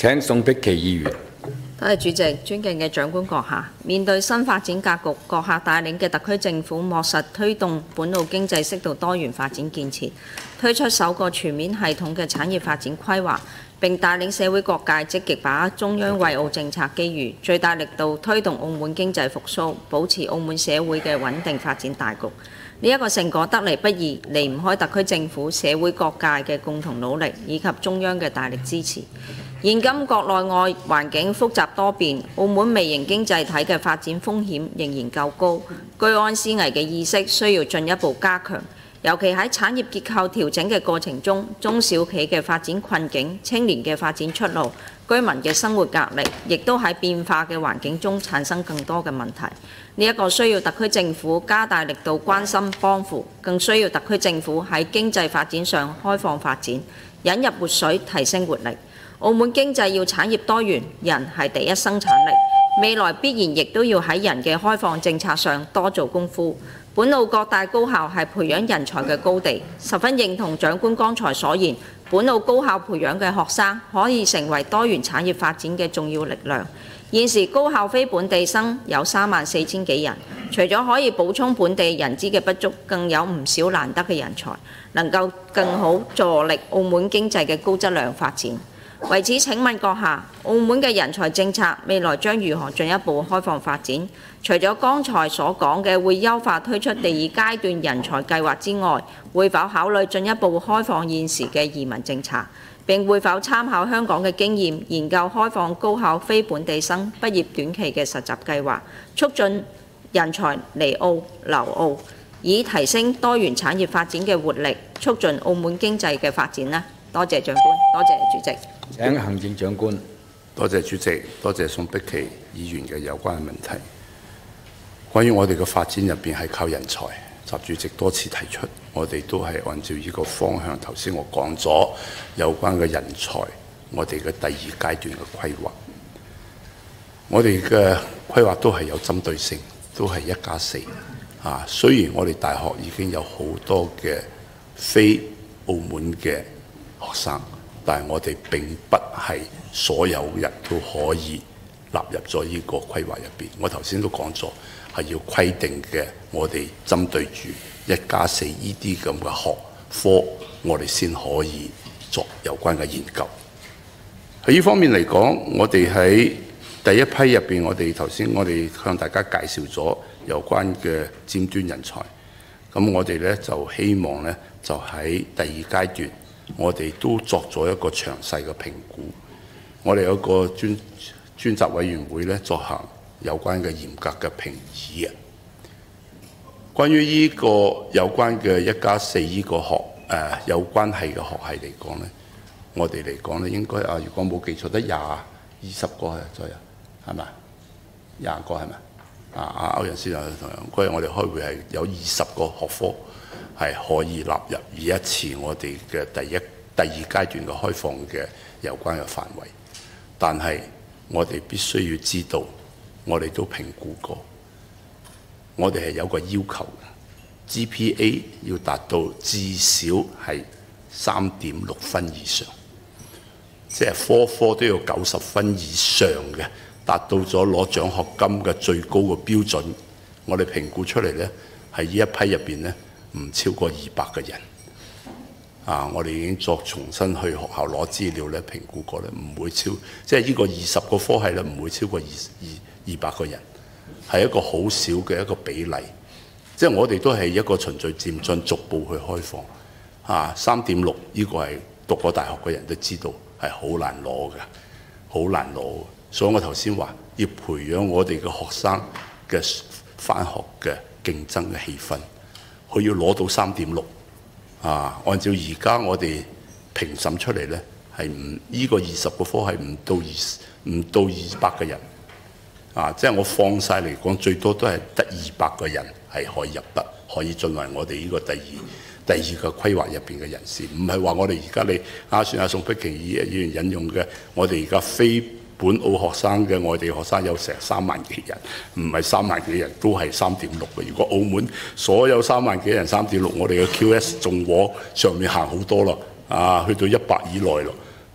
請宋碧琪議員。 多謝主席，尊敬嘅長官閣下，面對新發展格局，閣下帶領嘅特區政府落實推動本澳經濟適度多元發展建設，推出首個全面系統嘅產業發展規劃，並帶領社會各界積極把握中央惠澳政策機遇，最大力度推動澳門經濟復甦，保持澳門社會嘅穩定發展大局。呢一個成果得嚟不易，離唔開特區政府、社會各界嘅共同努力，以及中央嘅大力支持。現今國內外環境複雜多變，澳門微型經濟體嘅發展風險仍然夠高，居安思危嘅意識需要進一步加強。尤其喺產業結構調整嘅過程中，中小企嘅發展困境、青年嘅發展出路、居民嘅生活壓力，亦都喺變化嘅環境中產生更多嘅問題。呢一個需要特區政府加大力度關心幫扶，更需要特區政府喺經濟發展上開放發展，引入活水，提升活力。澳門經濟要產業多元，人係第一生產力，未來必然亦都要喺人嘅開放政策上多做功夫。本澳各大高校係培養人才嘅高地，十分認同長官剛才所言，本澳高校培養嘅學生可以成為多元產業發展嘅重要力量。現時高校非本地生有三萬四千幾人，除咗可以補充本地人資嘅不足，更有唔少難得嘅人才，能夠更好助力澳門經濟嘅高質量發展。為此請問閣下，澳門嘅人才政策未來將如何進一步開放發展？除咗剛才所講嘅會優化推出第二階段人才計劃之外，會否考慮進一步開放現時嘅移民政策？並會否參考香港嘅經驗，研究開放高校非本地生畢業短期嘅實習計劃，促進人才離澳留澳，以提升多元產業發展嘅活力，促進澳門經濟嘅發展呢？多謝長官，多謝主席。 請行政長官。 多謝主席，多謝宋碧琪議員嘅有關嘅問題。關於我哋嘅發展入邊係靠人才，習主席多次提出，我哋都係按照呢個方向。頭先我講咗有關嘅人才，我哋嘅第二階段嘅規劃，我哋嘅規劃都係有針對性，都係一加四啊。雖然我哋大學已經有好多嘅非澳門嘅學生，但係我哋並不係所有人都可以納入咗呢個規劃入邊。我頭先都講咗，係要規定嘅，我哋針對住一加四呢啲咁嘅學科，我哋先可以作有關嘅研究。喺呢方面嚟講，我哋喺第一批入邊，我哋頭先我哋向大家介紹咗有關嘅尖端人才。咁我哋咧就希望咧，就喺第二階段，我哋都作咗一個詳細嘅評估。我哋有個專專責委員會咧，作行有關嘅嚴格嘅評議啊。關於呢個有關嘅一加四呢個學誒、呃、有關係嘅學系嚟講咧，我哋嚟講咧應該啊，如果冇記錯得廿二十個係左右，係咪？廿個係咪？啊啊歐陽先生同樣，嗰日我哋開會係有二十個學科係可以納入呢一次我哋嘅第一第二階段嘅開放嘅有關嘅範圍。但係我哋必須要知道，我哋都評估過，我哋係有個要求嘅 G P A 要達到至少係三點六分以上，即係科科都要九十分以上嘅，達到咗攞獎學金嘅最高嘅標準。我哋評估出嚟呢，係呢一批入邊呢，唔超過二百個人。啊！我哋已經作重新去學校攞資料咧，評估過咧，唔會超，即係呢個二十個科系咧，唔會超過二二二百個人，係一個好少嘅一個比例。即係我哋都係一個循序漸進，逐步去開放。啊，三點六呢個係讀過大學嘅人都知道係好難攞嘅，好難攞。所以我頭先話要培養我哋嘅學生嘅返學嘅競爭嘅氣氛，佢要攞到三點六。啊！按照而家我哋評審出嚟呢，係唔呢個二十個科係唔到二唔到二百個人。啊！即係我放晒嚟講，最多都係得二百個人係可以入得，可以進為我哋呢個第二第二個規劃入邊嘅人士。唔係話我哋而家你啱先阿宋碧琪議員引用嘅，我哋而家非本澳學生嘅外地學生有成三萬幾人，唔係三萬幾人都係三點六嘅。如果澳門所有三萬幾人三點六，我哋嘅 Q S 仲往上面行好多咯，啊，去到一百以內咯，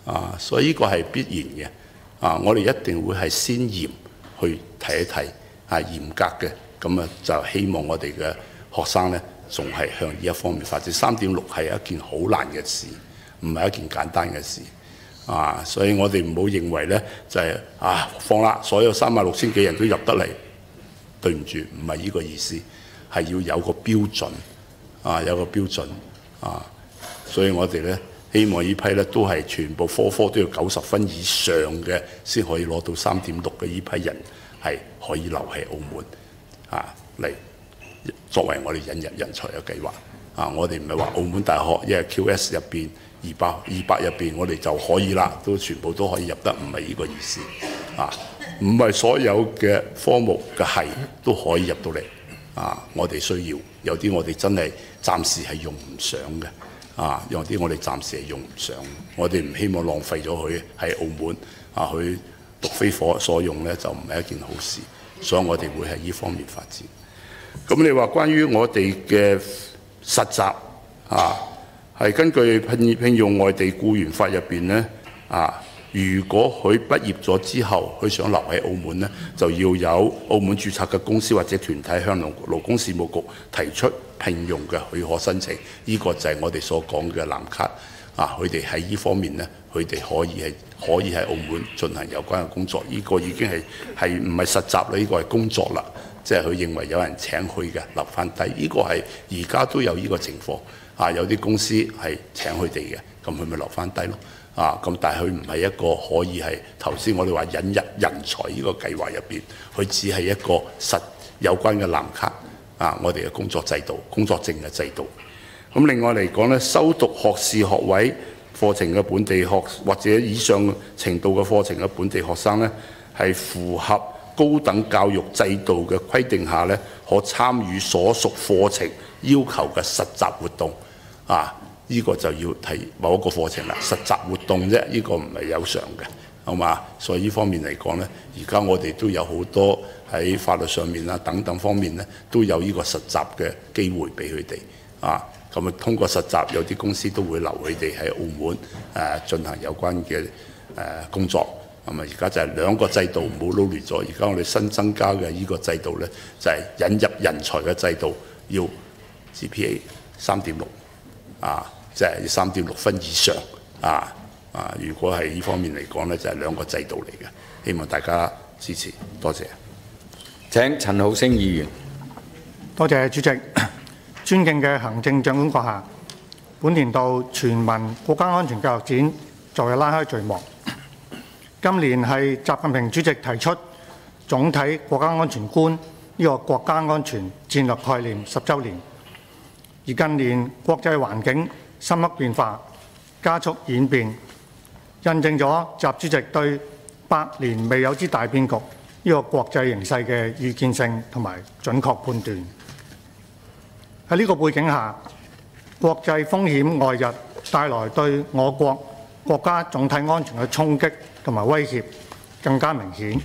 啊，所以呢個係必然嘅。啊，我哋一定會係先嚴去睇一睇，啊嚴格嘅，咁啊就希望我哋嘅學生咧，仲係向呢一方面發展。三點六係一件好難嘅事，唔係一件簡單嘅事。啊，所以我哋唔好認為咧就係、是、啊放啦，所有三萬六千幾人都入得嚟。對唔住，唔係呢個意思，係要有個標準，啊有個標準，啊，所以我哋咧希望呢批咧都係全部科科都要九十分以上嘅，先可以攞到三點六嘅呢批人係可以留喺澳門，啊嚟作為我哋引入人才嘅計劃。啊，我哋唔係話澳門大學因為 Q S 入邊二百二百入邊我哋就可以啦，都全部都可以入得，唔係呢個意思，啊。唔係所有嘅科目嘅系都可以入到嚟，啊！我哋需要有啲我哋真係暫時係用唔上嘅，啊！有啲我哋暫時係用唔上，我哋唔希望浪費咗佢喺澳門啊，去讀非所所用咧，就唔係一件好事，所以我哋會喺呢方面發展。咁你話關於我哋嘅實習啊，係根據聘聘用外地僱員法入邊咧啊。如果佢畢業咗之後，佢想留喺澳門呢，就要有澳門註冊嘅公司或者團體向勞勞工事務局提出聘用嘅許可申請。呢、這個就係我哋所講嘅藍卡啊！佢哋喺呢方面呢，佢哋可以係可以喺澳門進行有關嘅工作。呢、這個已經係係唔係實習啦？呢、這個係工作啦。即係佢認為有人請佢嘅留翻低。呢、這個係而家都有呢個情況啊！有啲公司係請佢哋嘅，咁佢咪留翻低咯。啊，咁但係佢唔係一個可以係頭先我哋話引入人才呢個計劃入邊，佢只係一個實有關嘅藍卡啊，我哋嘅工作制度、工作證嘅制度。咁另外嚟講咧，修讀學士學位課程嘅本地學或者以上程度嘅課程嘅本地學生咧，係符合高等教育制度嘅規定下咧，可參與所屬課程要求嘅實習活動啊。呢個就要睇某一個課程啦，實習活動啫，呢、這個唔係有償嘅，好嘛？所以呢方面嚟講呢，而家我哋都有好多喺法律上面啊等等方面呢，都有呢個實習嘅機會俾佢哋啊。咁啊，通過實習，有啲公司都會留佢哋喺澳門誒、啊、進行有關嘅誒、啊、工作。咁啊，而家就係兩個制度唔好撈亂咗。而家我哋新增加嘅呢個制度呢，就係、是、引入人才嘅制度，要 G P A 三點六啊。即係三點六分以上啊啊！如果係呢方面嚟講呢，就係、是、兩個制度嚟嘅，希望大家支持，多謝。 請陳浩昇議員。 多謝主席，尊敬嘅行政長官閣下，本年度全民國家安全教育展就係拉開序幕。今年係習近平主席提出總體國家安全觀呢個國家安全戰略概念十週年，而近年國際環境深刻變化，加速演變，印證咗習主席對百年未有之大變局呢個國際形勢嘅預見性同埋準確判斷。喺呢個背景下，國際風險外溢帶來對我國國家總體安全嘅衝擊同埋威脅更加明顯。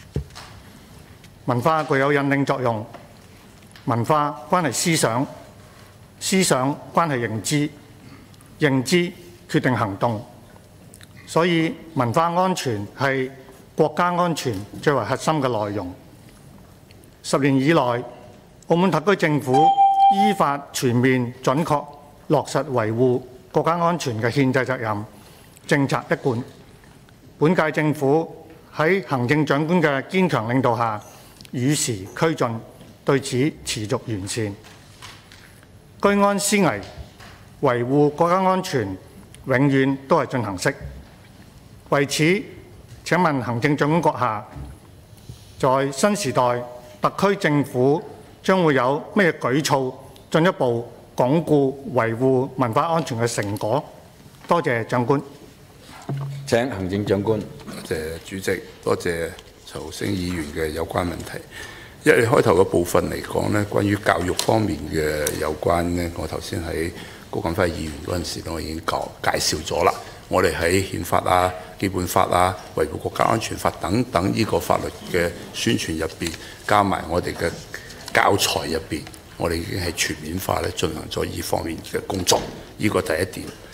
文化具有引領作用，文化關係思想，思想關係認知。認知決定行動，所以文化安全係國家安全最為核心嘅內容。十年以來，澳門特區政府依法全面準確落實維護國家安全嘅憲制責任，政策一貫。本屆政府喺行政長官嘅堅強領導下，與時俱進，對此持續完善。居安思危，維護國家安全永遠都係進行式。為此，請問行政長官閣下，在新時代，特區政府將會有咩舉措進一步鞏固維護文化安全嘅成果？多謝長官。 請行政長官。 多謝主席，多謝陳浩昇議員嘅有關問題。因為開頭嘅部分嚟講呢，關於教育方面嘅有關呢，我頭先喺高錦輝議員嗰陣時，我已經講介紹咗啦。我哋喺憲法啊、基本法啊、維護國家安全法等等呢個法律嘅宣傳入邊，加埋我哋嘅教材入邊，我哋已經係全面化咧進行咗呢方面嘅工作。呢個第一點。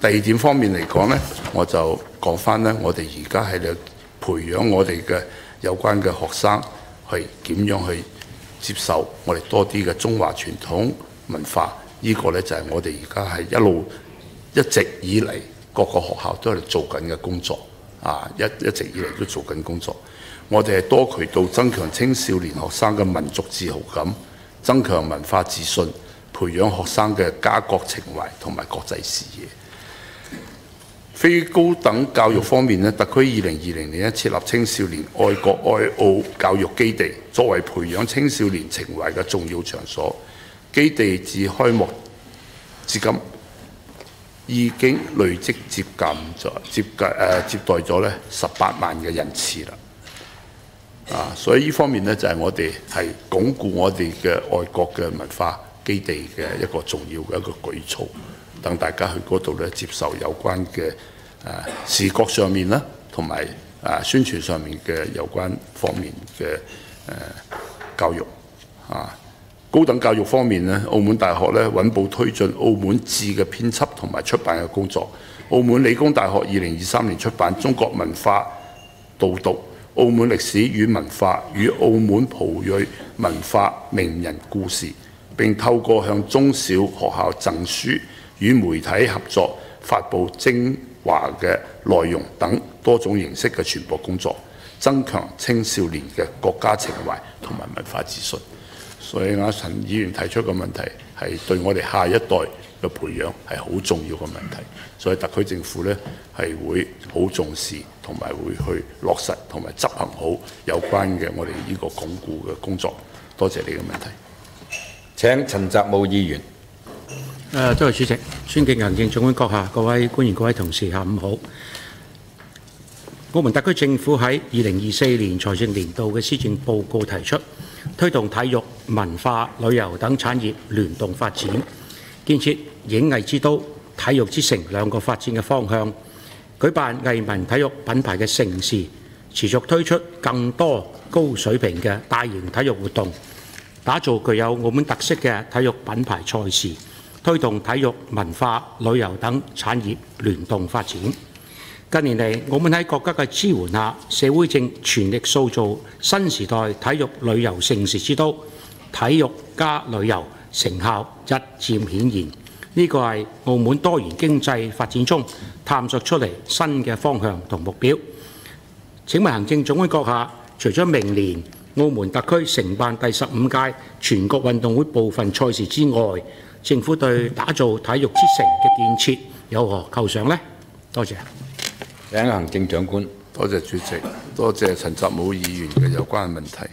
第二點方面嚟講呢，我就講翻呢，我哋而家喺度培養我哋嘅有關嘅學生，係點樣去接受我哋多啲嘅中華傳統文化。呢、這個呢，就係我哋而家係一路一直以嚟各個學校都係做緊嘅工作啊！一一直以嚟都做緊工作。我哋係多渠道增強青少年學生嘅民族自豪感，增強文化自信，培養學生嘅家國情懷同埋國際視野。非高等教育方面呢，特區二零二零年設立青少年愛國愛澳教育基地，作為培養青少年情懷嘅重要場所。基地自開幕至今，已經累積接近咗接近誒、呃、接待咗咧十八萬嘅人次啦。啊，所以呢方面呢，就係、是、我哋係鞏固我哋嘅愛國嘅文化基地嘅一個重要嘅一個舉措，等大家去嗰度咧接受有關嘅誒、呃、視覺上面啦，同埋誒宣傳上面嘅有關方面嘅誒、呃、教育啊。高等教育方面咧，澳門大學咧穩步推進澳門志嘅編輯同埋出版嘅工作。澳門理工大學二零二三年出版《中國文化導讀》、澳門歷史與文化與澳門葡裔文化名人故事，並透過向中小學校贈書、與媒體合作發布精華嘅內容等多種形式嘅傳播工作，增強青少年嘅國家情懷同埋文化自信。所以阿陳議員提出嘅問題係對我哋下一代嘅培養係好重要嘅問題，所以特區政府呢係會好重視同埋會去落實同埋執行好有關嘅我哋呢個鞏固嘅工作。多謝你嘅問題。 請陳澤武議員。 誒，多謝主席，尊敬行政長官閣下、各位官員、各位同事，下午好。澳門特區政府喺二零二四年財政年度嘅施政報告提出，推動體育、文化、旅遊等產業聯動發展，建設影藝之都、體育之城兩個發展嘅方向，舉辦藝文體育品牌嘅盛事，持續推出更多高水平嘅大型體育活動，打造具有澳門特色嘅體育品牌賽事，推動體育、文化、旅遊等產業聯動發展。近年嚟，澳門喺國家嘅支援下，社會正全力塑造新時代體育旅遊盛事之都，體育加旅遊成效日漸顯現。呢個係澳門多元經濟發展中探索出嚟新嘅方向同目標。請問行政長官閣下，除咗明年澳門特區承辦第十五屆全國運動會部分賽事之外，政府對打造體育之城嘅建設有何構想呢？多謝。 請行政長官。 多謝主席，多謝陳澤武議員嘅有關問題。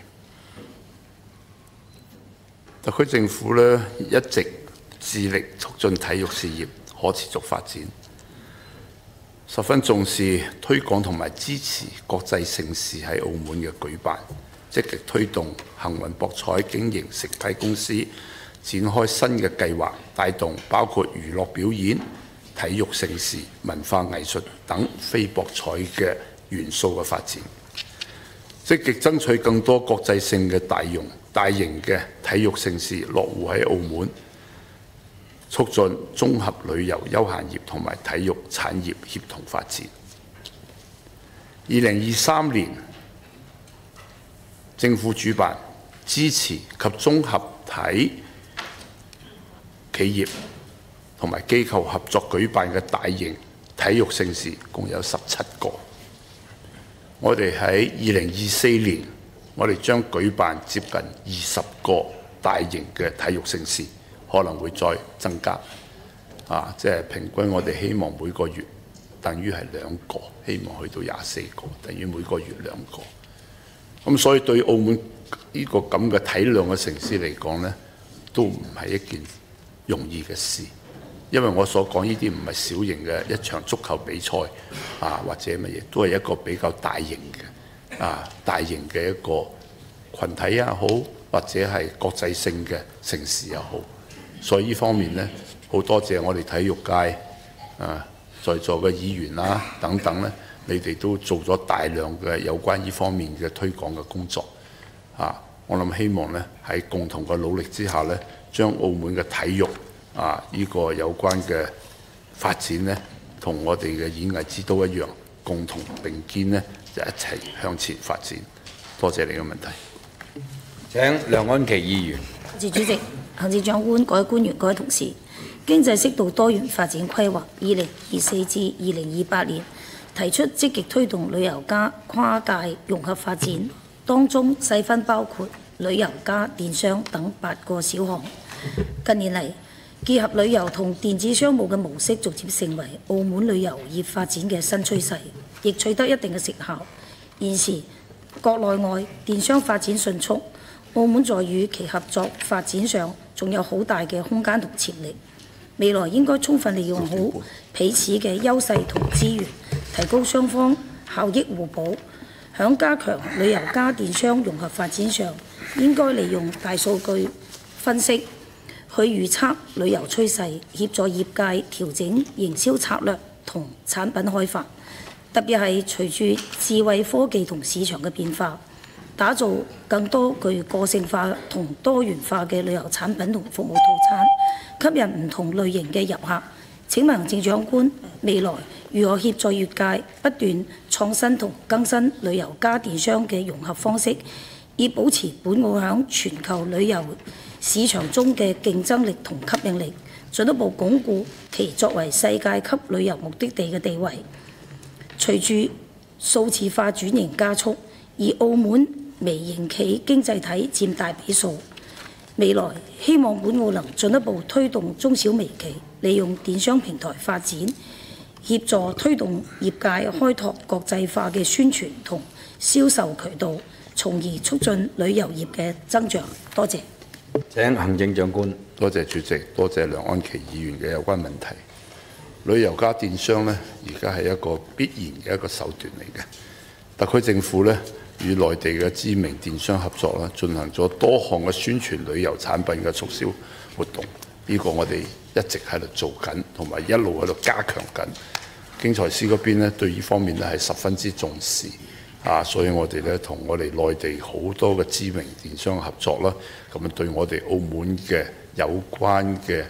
特區政府呢一直致力促進體育事業可持續發展，十分重視推廣同埋支持國際盛事喺澳門嘅舉辦，積極推動幸運博彩經營承批公司展開新嘅計劃，帶動包括娛樂表演、體育盛事、文化藝術等非博彩嘅元素嘅發展，積極爭取更多國際性嘅大用大型嘅體育盛事落戶喺澳門，促進綜合旅遊休閒業同埋體育產業協同發展。二零二三年，政府主辦、支持及綜合體企業同埋機構合作舉辦嘅大型體育盛事共有十七個。我哋喺二零二四年，我哋將舉辦接近二十個大型嘅體育盛事，可能會再增加。啊，即係平均我哋希望每個月等於係兩個，希望去到廿四個，等於每個月兩個。咁所以對澳門呢個咁嘅體量嘅城市嚟講呢，都唔係一件容易嘅事。因為我所講呢啲唔係小型嘅一場足球比賽啊，或者乜嘢，都係一個比較大型嘅啊，大型嘅一個群體也好，或者係國際性嘅城市也好。所以呢方面呢，好多謝我哋體育界啊，在座嘅議員啦等等呢，你哋都做咗大量嘅有關呢方面嘅推廣嘅工作啊。我諗希望呢，喺共同嘅努力之下呢，將澳門嘅體育啊！呢、這個有關嘅發展呢， 同我哋嘅演藝之都一樣，共同並肩呢，就一齊向前發展。多謝你嘅問題。 請梁安琪議員。 謝主席、行政長官、各位官員、各位同事，經濟適度多元發展規劃二零二四至二零二八年提出積極推動旅遊加跨界融合發展，當中細分包括旅遊加電商等八個小項。近年嚟，結合旅遊同電子商務嘅模式逐漸成為澳門旅遊業發展嘅新趨勢，亦取得一定嘅成效。現時國內外電商發展迅速，澳門在與其合作發展上仲有好大嘅空間同潛力。未來應該充分利用好彼此嘅優勢同資源，提高雙方效益互補。響加強旅遊加電商融合發展上，應該利用大數據分析去預測旅遊趨勢，協助業界調整營銷策略同產品開發。特別係隨住智慧科技同市場嘅變化，打造更多具個性化同多元化嘅旅遊產品同服務套餐，吸引唔同類型嘅遊客。請問行政長官，未來如何協助業界不斷創新同更新旅遊加電商嘅融合方式，以保持本澳響全球旅遊市場中嘅競爭力同吸引力，進一步鞏固其作為世界級旅遊目的地嘅地位？隨住數字化轉型加速，而澳門微型企經濟體佔大比數，未來希望本澳能進一步推動中小微企利用電商平台發展，協助推動業界開拓國際化嘅宣傳同銷售渠道，從而促進旅遊業嘅增長。多謝。 請行政長官。 多謝主席，多謝梁安琪議員嘅有關問題。旅遊加電商呢，而家係一個必然嘅一個手段嚟嘅。特區政府呢，與內地嘅知名電商合作啦，進行咗多項嘅宣傳旅遊產品嘅促銷活動。呢、這個我哋一直喺度做緊，同埋一路喺度加強緊。經財司嗰邊呢，對呢方面呢係十分之重視啊，所以我哋呢，同我哋內地好多嘅知名電商合作啦，咁啊對我哋澳門嘅有關嘅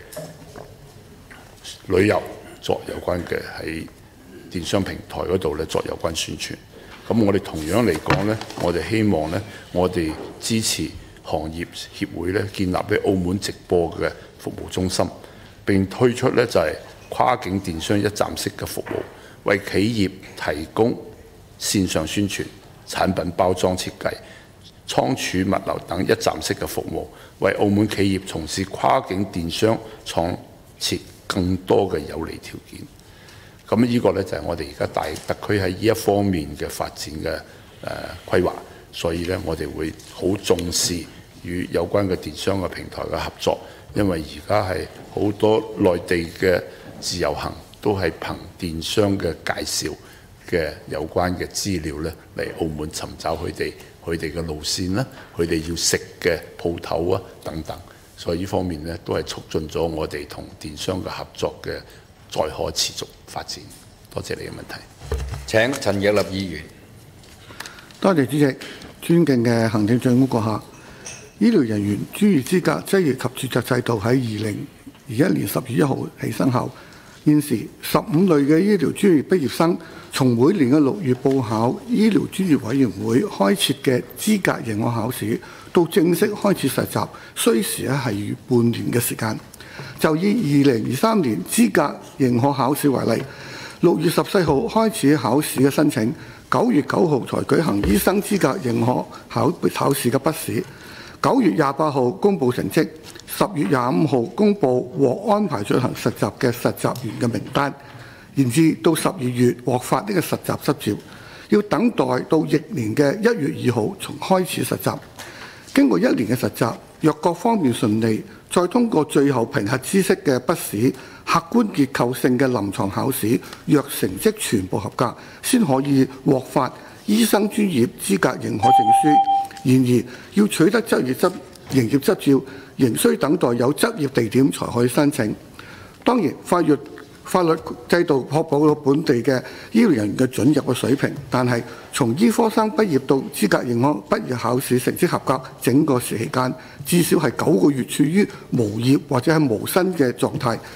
旅遊作有關嘅喺電商平台嗰度咧作有關宣傳。咁我哋同樣嚟講呢，我哋希望呢，我哋支持行業協會咧建立喺澳門直播嘅服務中心，並推出呢就係跨境電商一站式嘅服務，為企業提供線上宣傳、產品包裝設計、倉儲物流等一站式嘅服務，為澳門企業從事跨境電商創設更多嘅有利條件。咁呢個呢，就係我哋而家大特區喺呢一方面嘅發展嘅誒、呃、規劃，所以呢，我哋會好重視與有關嘅電商嘅平台嘅合作，因為而家係好多內地嘅自由行都係憑電商嘅介紹嘅有關嘅資料呢嚟澳門尋找佢哋佢哋嘅路線啦，佢哋要食嘅鋪頭啊等等，所以呢方面呢，都係促進咗我哋同電商嘅合作嘅再可持續發展。多謝你嘅問題。 請陳奕立議員。 多謝主席，尊敬嘅行政長官閣下，醫療人員專業資格執業及註冊制度喺二零二一年十月一號起生效。現時十五類嘅醫療專業畢業生，從每年嘅六月報考醫療專業委員會開設嘅資格認可考試，到正式開始實習，需時咧係逾半年嘅時間。就以二零二三年資格認可考試為例，六月十四號開始考試嘅申請，九月九號才舉行醫生資格認可考考試嘅筆試，九月廿八號公佈成績，十月廿五號公佈獲安排進行實習嘅實習員嘅名單，然至到十二月獲發呢個實習執照，要等待到翌年嘅一月二號從開始實習。經過一年嘅實習，若各方面順利，再通過最後評核知識嘅筆試、客觀結構性嘅臨床考試，若成績全部合格，先可以獲發醫生專業資格認可證書。然而，要取得執業執營業執照，仍需等待有執業地點才可以申請。當然，法律法律制度確保到本地嘅醫療人員嘅准入嘅水平，但係從醫科生畢業到資格認可畢業考試成績合格，整個時期間至少係九個月處於無業或者係無薪嘅狀態。呢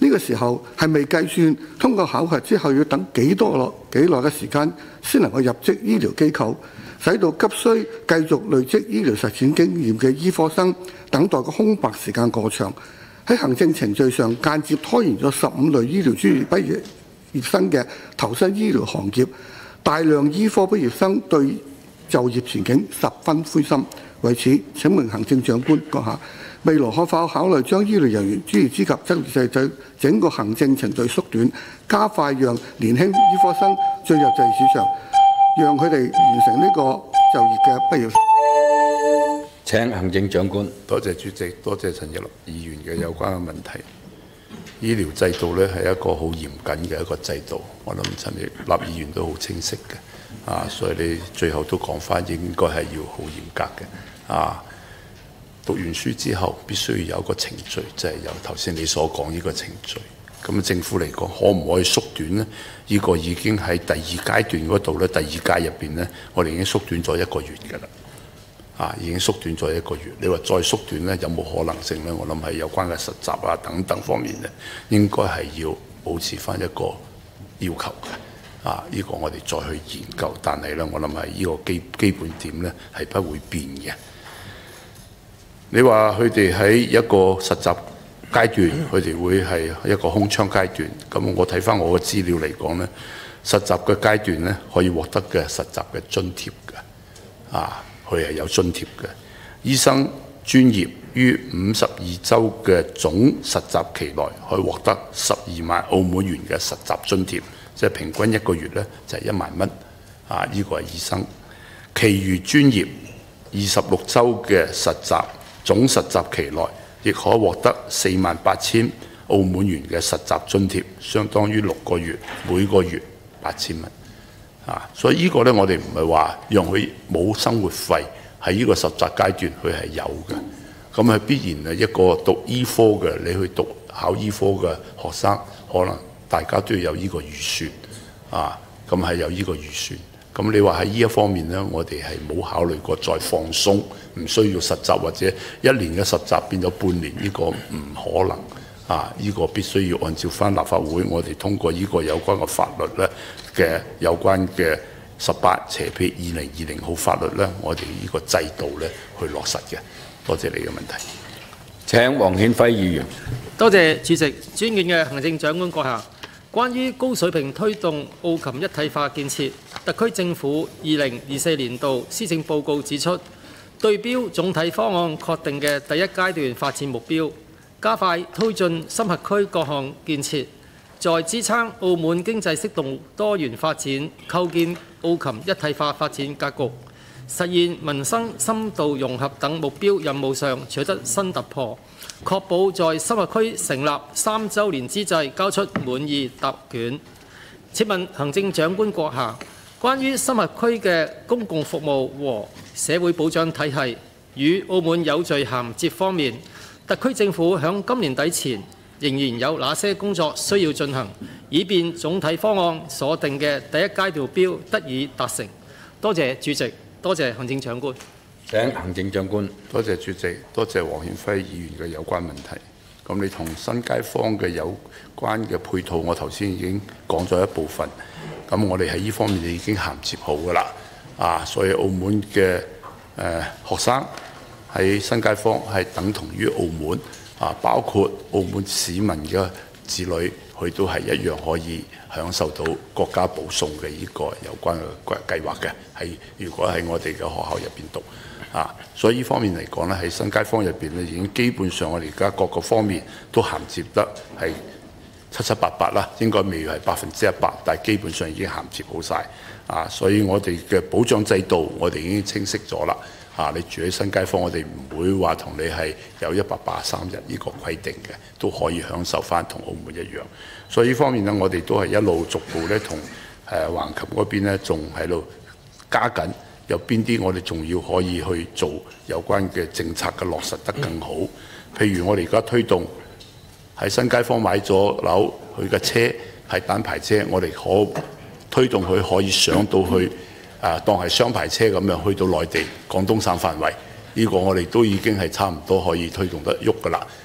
呢個時候係未計算通過考核之後要等幾多落幾耐嘅時間先能夠入職醫療機構，使到急需繼續累積醫療實踐經驗嘅醫科生等待嘅空白時間過長，喺行政程序上間接拖延咗十五類醫療專業畢業業生嘅投身醫療行業，大量醫科畢業生對就業前景十分灰心。為此，請問行政長官閣下，未來可否考慮將醫療人員專業資格執業制度整個行政程序縮短，加快讓年輕醫科生進入就業市場，讓佢哋完成呢個就業嘅畢業？ 請行政長官。 多謝主席，多謝陳日議員嘅有關嘅問題。醫療制度咧係一個好嚴謹嘅一個制度，我諗陳日立議員都好清晰嘅，啊，所以你最後都講翻應該係要好嚴格嘅，啊，讀完書之後必須要有一個程序，就係由頭先你所講呢個程序。咁政府嚟講，可唔可以縮短呢？呢個已經喺第二階段嗰度咧，第二屆入邊咧，我哋已經縮短咗一個月㗎啦。啊，已經縮短咗一個月。你話再縮短咧，有冇可能性咧？我諗係有關嘅實習啊等等方面咧，應該係要保持翻一個要求嘅。啊，呢個我哋再去研究。但係咧，我諗係呢個基基本點咧係不會變嘅。你話佢哋喺一個實習階段，佢哋會係一個空窗階段。咁我睇翻我嘅資料嚟講咧，實習嘅階段咧可以獲得嘅實習嘅津貼嘅。啊。佢係有津貼嘅，醫生專業於五十二週嘅總實習期內，可以獲得十二萬澳門元嘅實習津貼，即係平均一個月咧就係一萬蚊。啊，呢個係醫生。其餘專業二十六週嘅實習總實習期內，亦可獲得四萬八千澳門元嘅實習津貼，相當於六個月每個月八千蚊。啊，所以呢個咧，我哋唔係話讓佢冇生活費，喺呢個實習階段佢係有嘅。咁係必然係一個讀醫科嘅，你去讀考醫科嘅學生，可能大家都要有呢個預算。啊，咁係有呢個預算。咁你話喺呢一方面咧，我哋係冇考慮過再放鬆，唔需要實習或者一年嘅實習變咗半年，呢個唔可能。啊！呢、這個必須要按照翻立法會，我哋通過呢個有關嘅法律咧嘅有關嘅十八斜撇二零二零號法律咧，我哋呢個制度咧去落實嘅。多謝你嘅問題。 請黃顯輝議員。 多謝主席，尊敬嘅行政長官閣下，關於高水平推動澳琴一體化建設，特區政府二零二四年度施政報告指出，對標總體方案確定嘅第一階段發展目標。加快推進深合區各項建設，在支撐澳門經濟適度多元發展、構建澳琴一體化發展格局、實現民生深度融合等目標任務上取得新突破，確保在深合區成立三週年之際交出滿意答卷。請問行政長官閣下，關於深合區嘅公共服務和社會保障體系與澳門有序銜接方面，特區政府響今年底前仍然有哪些工作需要進行，以便總體方案所定嘅第一階段目標得以達成？多謝主席，多謝行政長官。 請行政長官。 多謝主席，多謝黃顯輝議員嘅有關問題。咁你同新街坊嘅有關嘅配套，我頭先已經講咗一部分。咁我哋喺呢方面已經銜接好㗎啦。啊，所以澳門嘅誒、呃、學生喺新街坊係等同於澳門啊，包括澳門市民嘅子女，佢都係一樣可以享受到國家保送嘅呢個有關嘅計劃嘅。係如果喺我哋嘅學校入邊讀啊，所以呢方面嚟講咧，喺新街坊入邊咧，已經基本上我哋而家各個方面都銜接得係七七八八啦，應該未係百分之一百，但係基本上已經銜接好晒啊。所以我哋嘅保障制度，我哋已經清晰咗啦。啊！你住喺新街坊，我哋唔會話同你係有一百八十三日呢個規定嘅，都可以享受翻同澳門一樣。所以呢方面呢，我哋都係一路逐步咧同誒橫琴嗰邊咧，仲喺度加緊，有邊啲我哋仲要可以去做有關嘅政策嘅落實得更好。譬如我哋而家推動喺新街坊買咗樓，佢嘅車係單牌車，我哋可推動佢可以上到去。啊，當係雙牌車咁樣去到內地廣東省範圍，呢、這個我哋都已經係差唔多可以推動得喐㗎啦。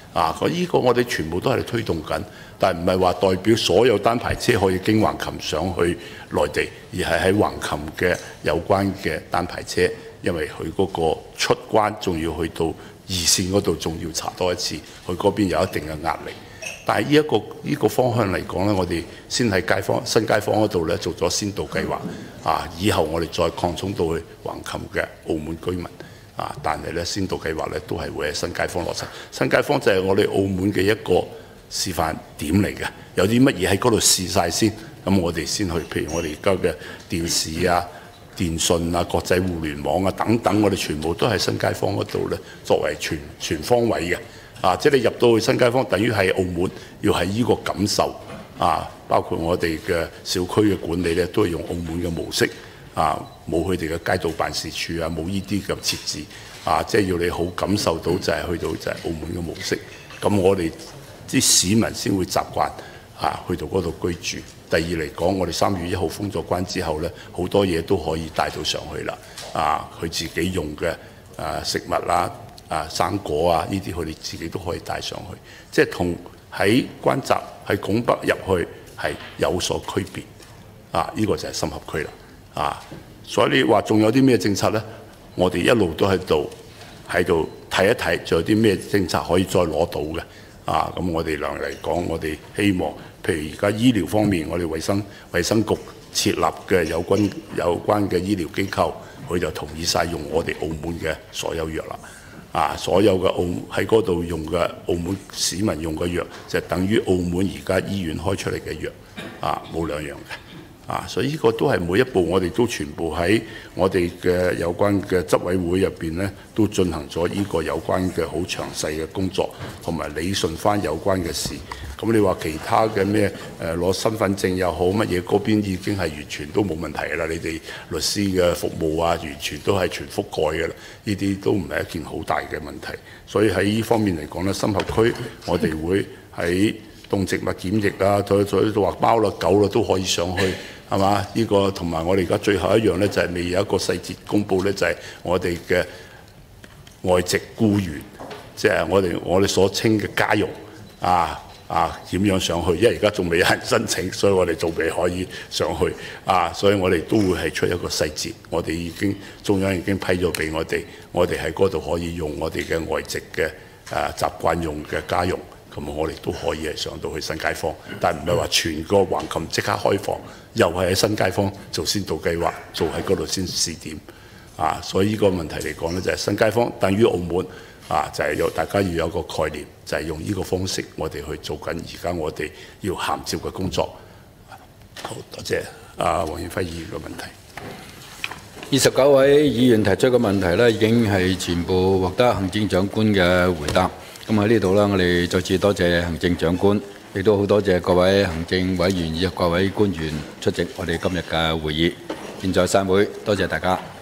啊，嗰依個我哋全部都係推動緊，但係唔係話代表所有單牌車可以經橫琴上去內地，而係喺橫琴嘅有關嘅單牌車，因為佢嗰個出關仲要去到二線嗰度，仲要查多一次，佢嗰邊有一定嘅壓力。但係呢一個呢、這個方向嚟講咧，我哋先喺街坊新街坊嗰度咧做咗先導計劃，啊，以後我哋再擴充到去橫琴嘅澳門居民。啊！但係咧，先導計劃咧都係會喺新街坊落實。新街坊就係我哋澳門嘅一個示範點嚟嘅。有啲乜嘢喺嗰度試晒先，咁我哋先去。譬如我哋而家嘅電視啊、電訊啊、國際互聯網啊等等，我哋全部都係新街坊嗰度咧，作為全全方位嘅。啊，即係你入到去新街坊，等於喺澳門要係依個感受。啊，包括我哋嘅小區嘅管理咧，都係用澳門嘅模式。啊，冇佢哋嘅街道辦事處啊，冇呢啲咁設置啊，即係要你好感受到就係去到就係澳門嘅模式。咁我哋啲市民先會習慣啊，去到嗰度居住。第二嚟講，我哋三月一號封咗關之後咧，好多嘢都可以帶到上去啦。啊，佢自己用嘅啊食物啦、啊生果啊，呢啲佢哋自己都可以帶上去，即係同喺關閘喺拱北入去係有所區別。啊，呢、呢個就係深合區啦。啊，所以你話仲有啲咩政策呢？我哋一路都喺度喺度睇一睇，仲有啲咩政策可以再攞到嘅。啊，咁我哋量嚟講，我哋希望，譬如而家醫療方面，我哋衛生衛生局設立嘅有關有關嘅醫療機構，佢就同意晒用我哋澳門嘅所有藥啦。啊，所有嘅澳喺嗰度用嘅澳門市民用嘅藥，就等於澳門而家醫院開出嚟嘅藥，啊，冇兩樣嘅。啊，所以呢個都係每一步，我哋都全部喺我哋嘅有關嘅執委會入邊咧，都進行咗呢個有關嘅好詳細嘅工作，同埋理順翻有關嘅事。咁你話其他嘅咩誒攞身份證又好乜嘢，嗰邊已經係完全都冇問題啦。你哋律師嘅服務啊，完全都係全覆蓋嘅啦。呢啲都唔係一件好大嘅問題。所以喺呢方面嚟講咧，深合區我哋會喺動植物檢疫啊，再再都話貓啦、狗啦都可以上去。係嘛？呢個同埋我哋而家最後一樣咧，就係未有一個細節公佈咧，就係我哋嘅外籍僱員，即係我哋我哋所稱嘅家傭啊啊點樣上去？因為而家仲未有人申請，所以我哋仲未可以上去啊，所以我哋都會係出一個細節。我哋已經中央已經批咗俾我哋，我哋喺嗰度可以用我哋嘅外籍嘅誒習慣用嘅家傭。咁我哋都可以係上到去新街坊，但唔係話全個橫琴即刻開放，又係喺新街坊做先導計劃，做喺嗰度先試點啊！所以呢個問題嚟講咧，就係新街坊等於澳門啊，就係有大家要有個概念，就係用呢個方式，我哋去做緊而家我哋要銜接嘅工作。好多謝啊，黃遠輝議員嘅問題。 二十九位議員提出嘅問題咧，已經係全部獲得行政長官嘅回答。咁喺呢度啦，我哋再次多謝行政長官，亦都好多謝各位行政委員以及各位官員出席我哋今日嘅會議。現在散會，多謝大家。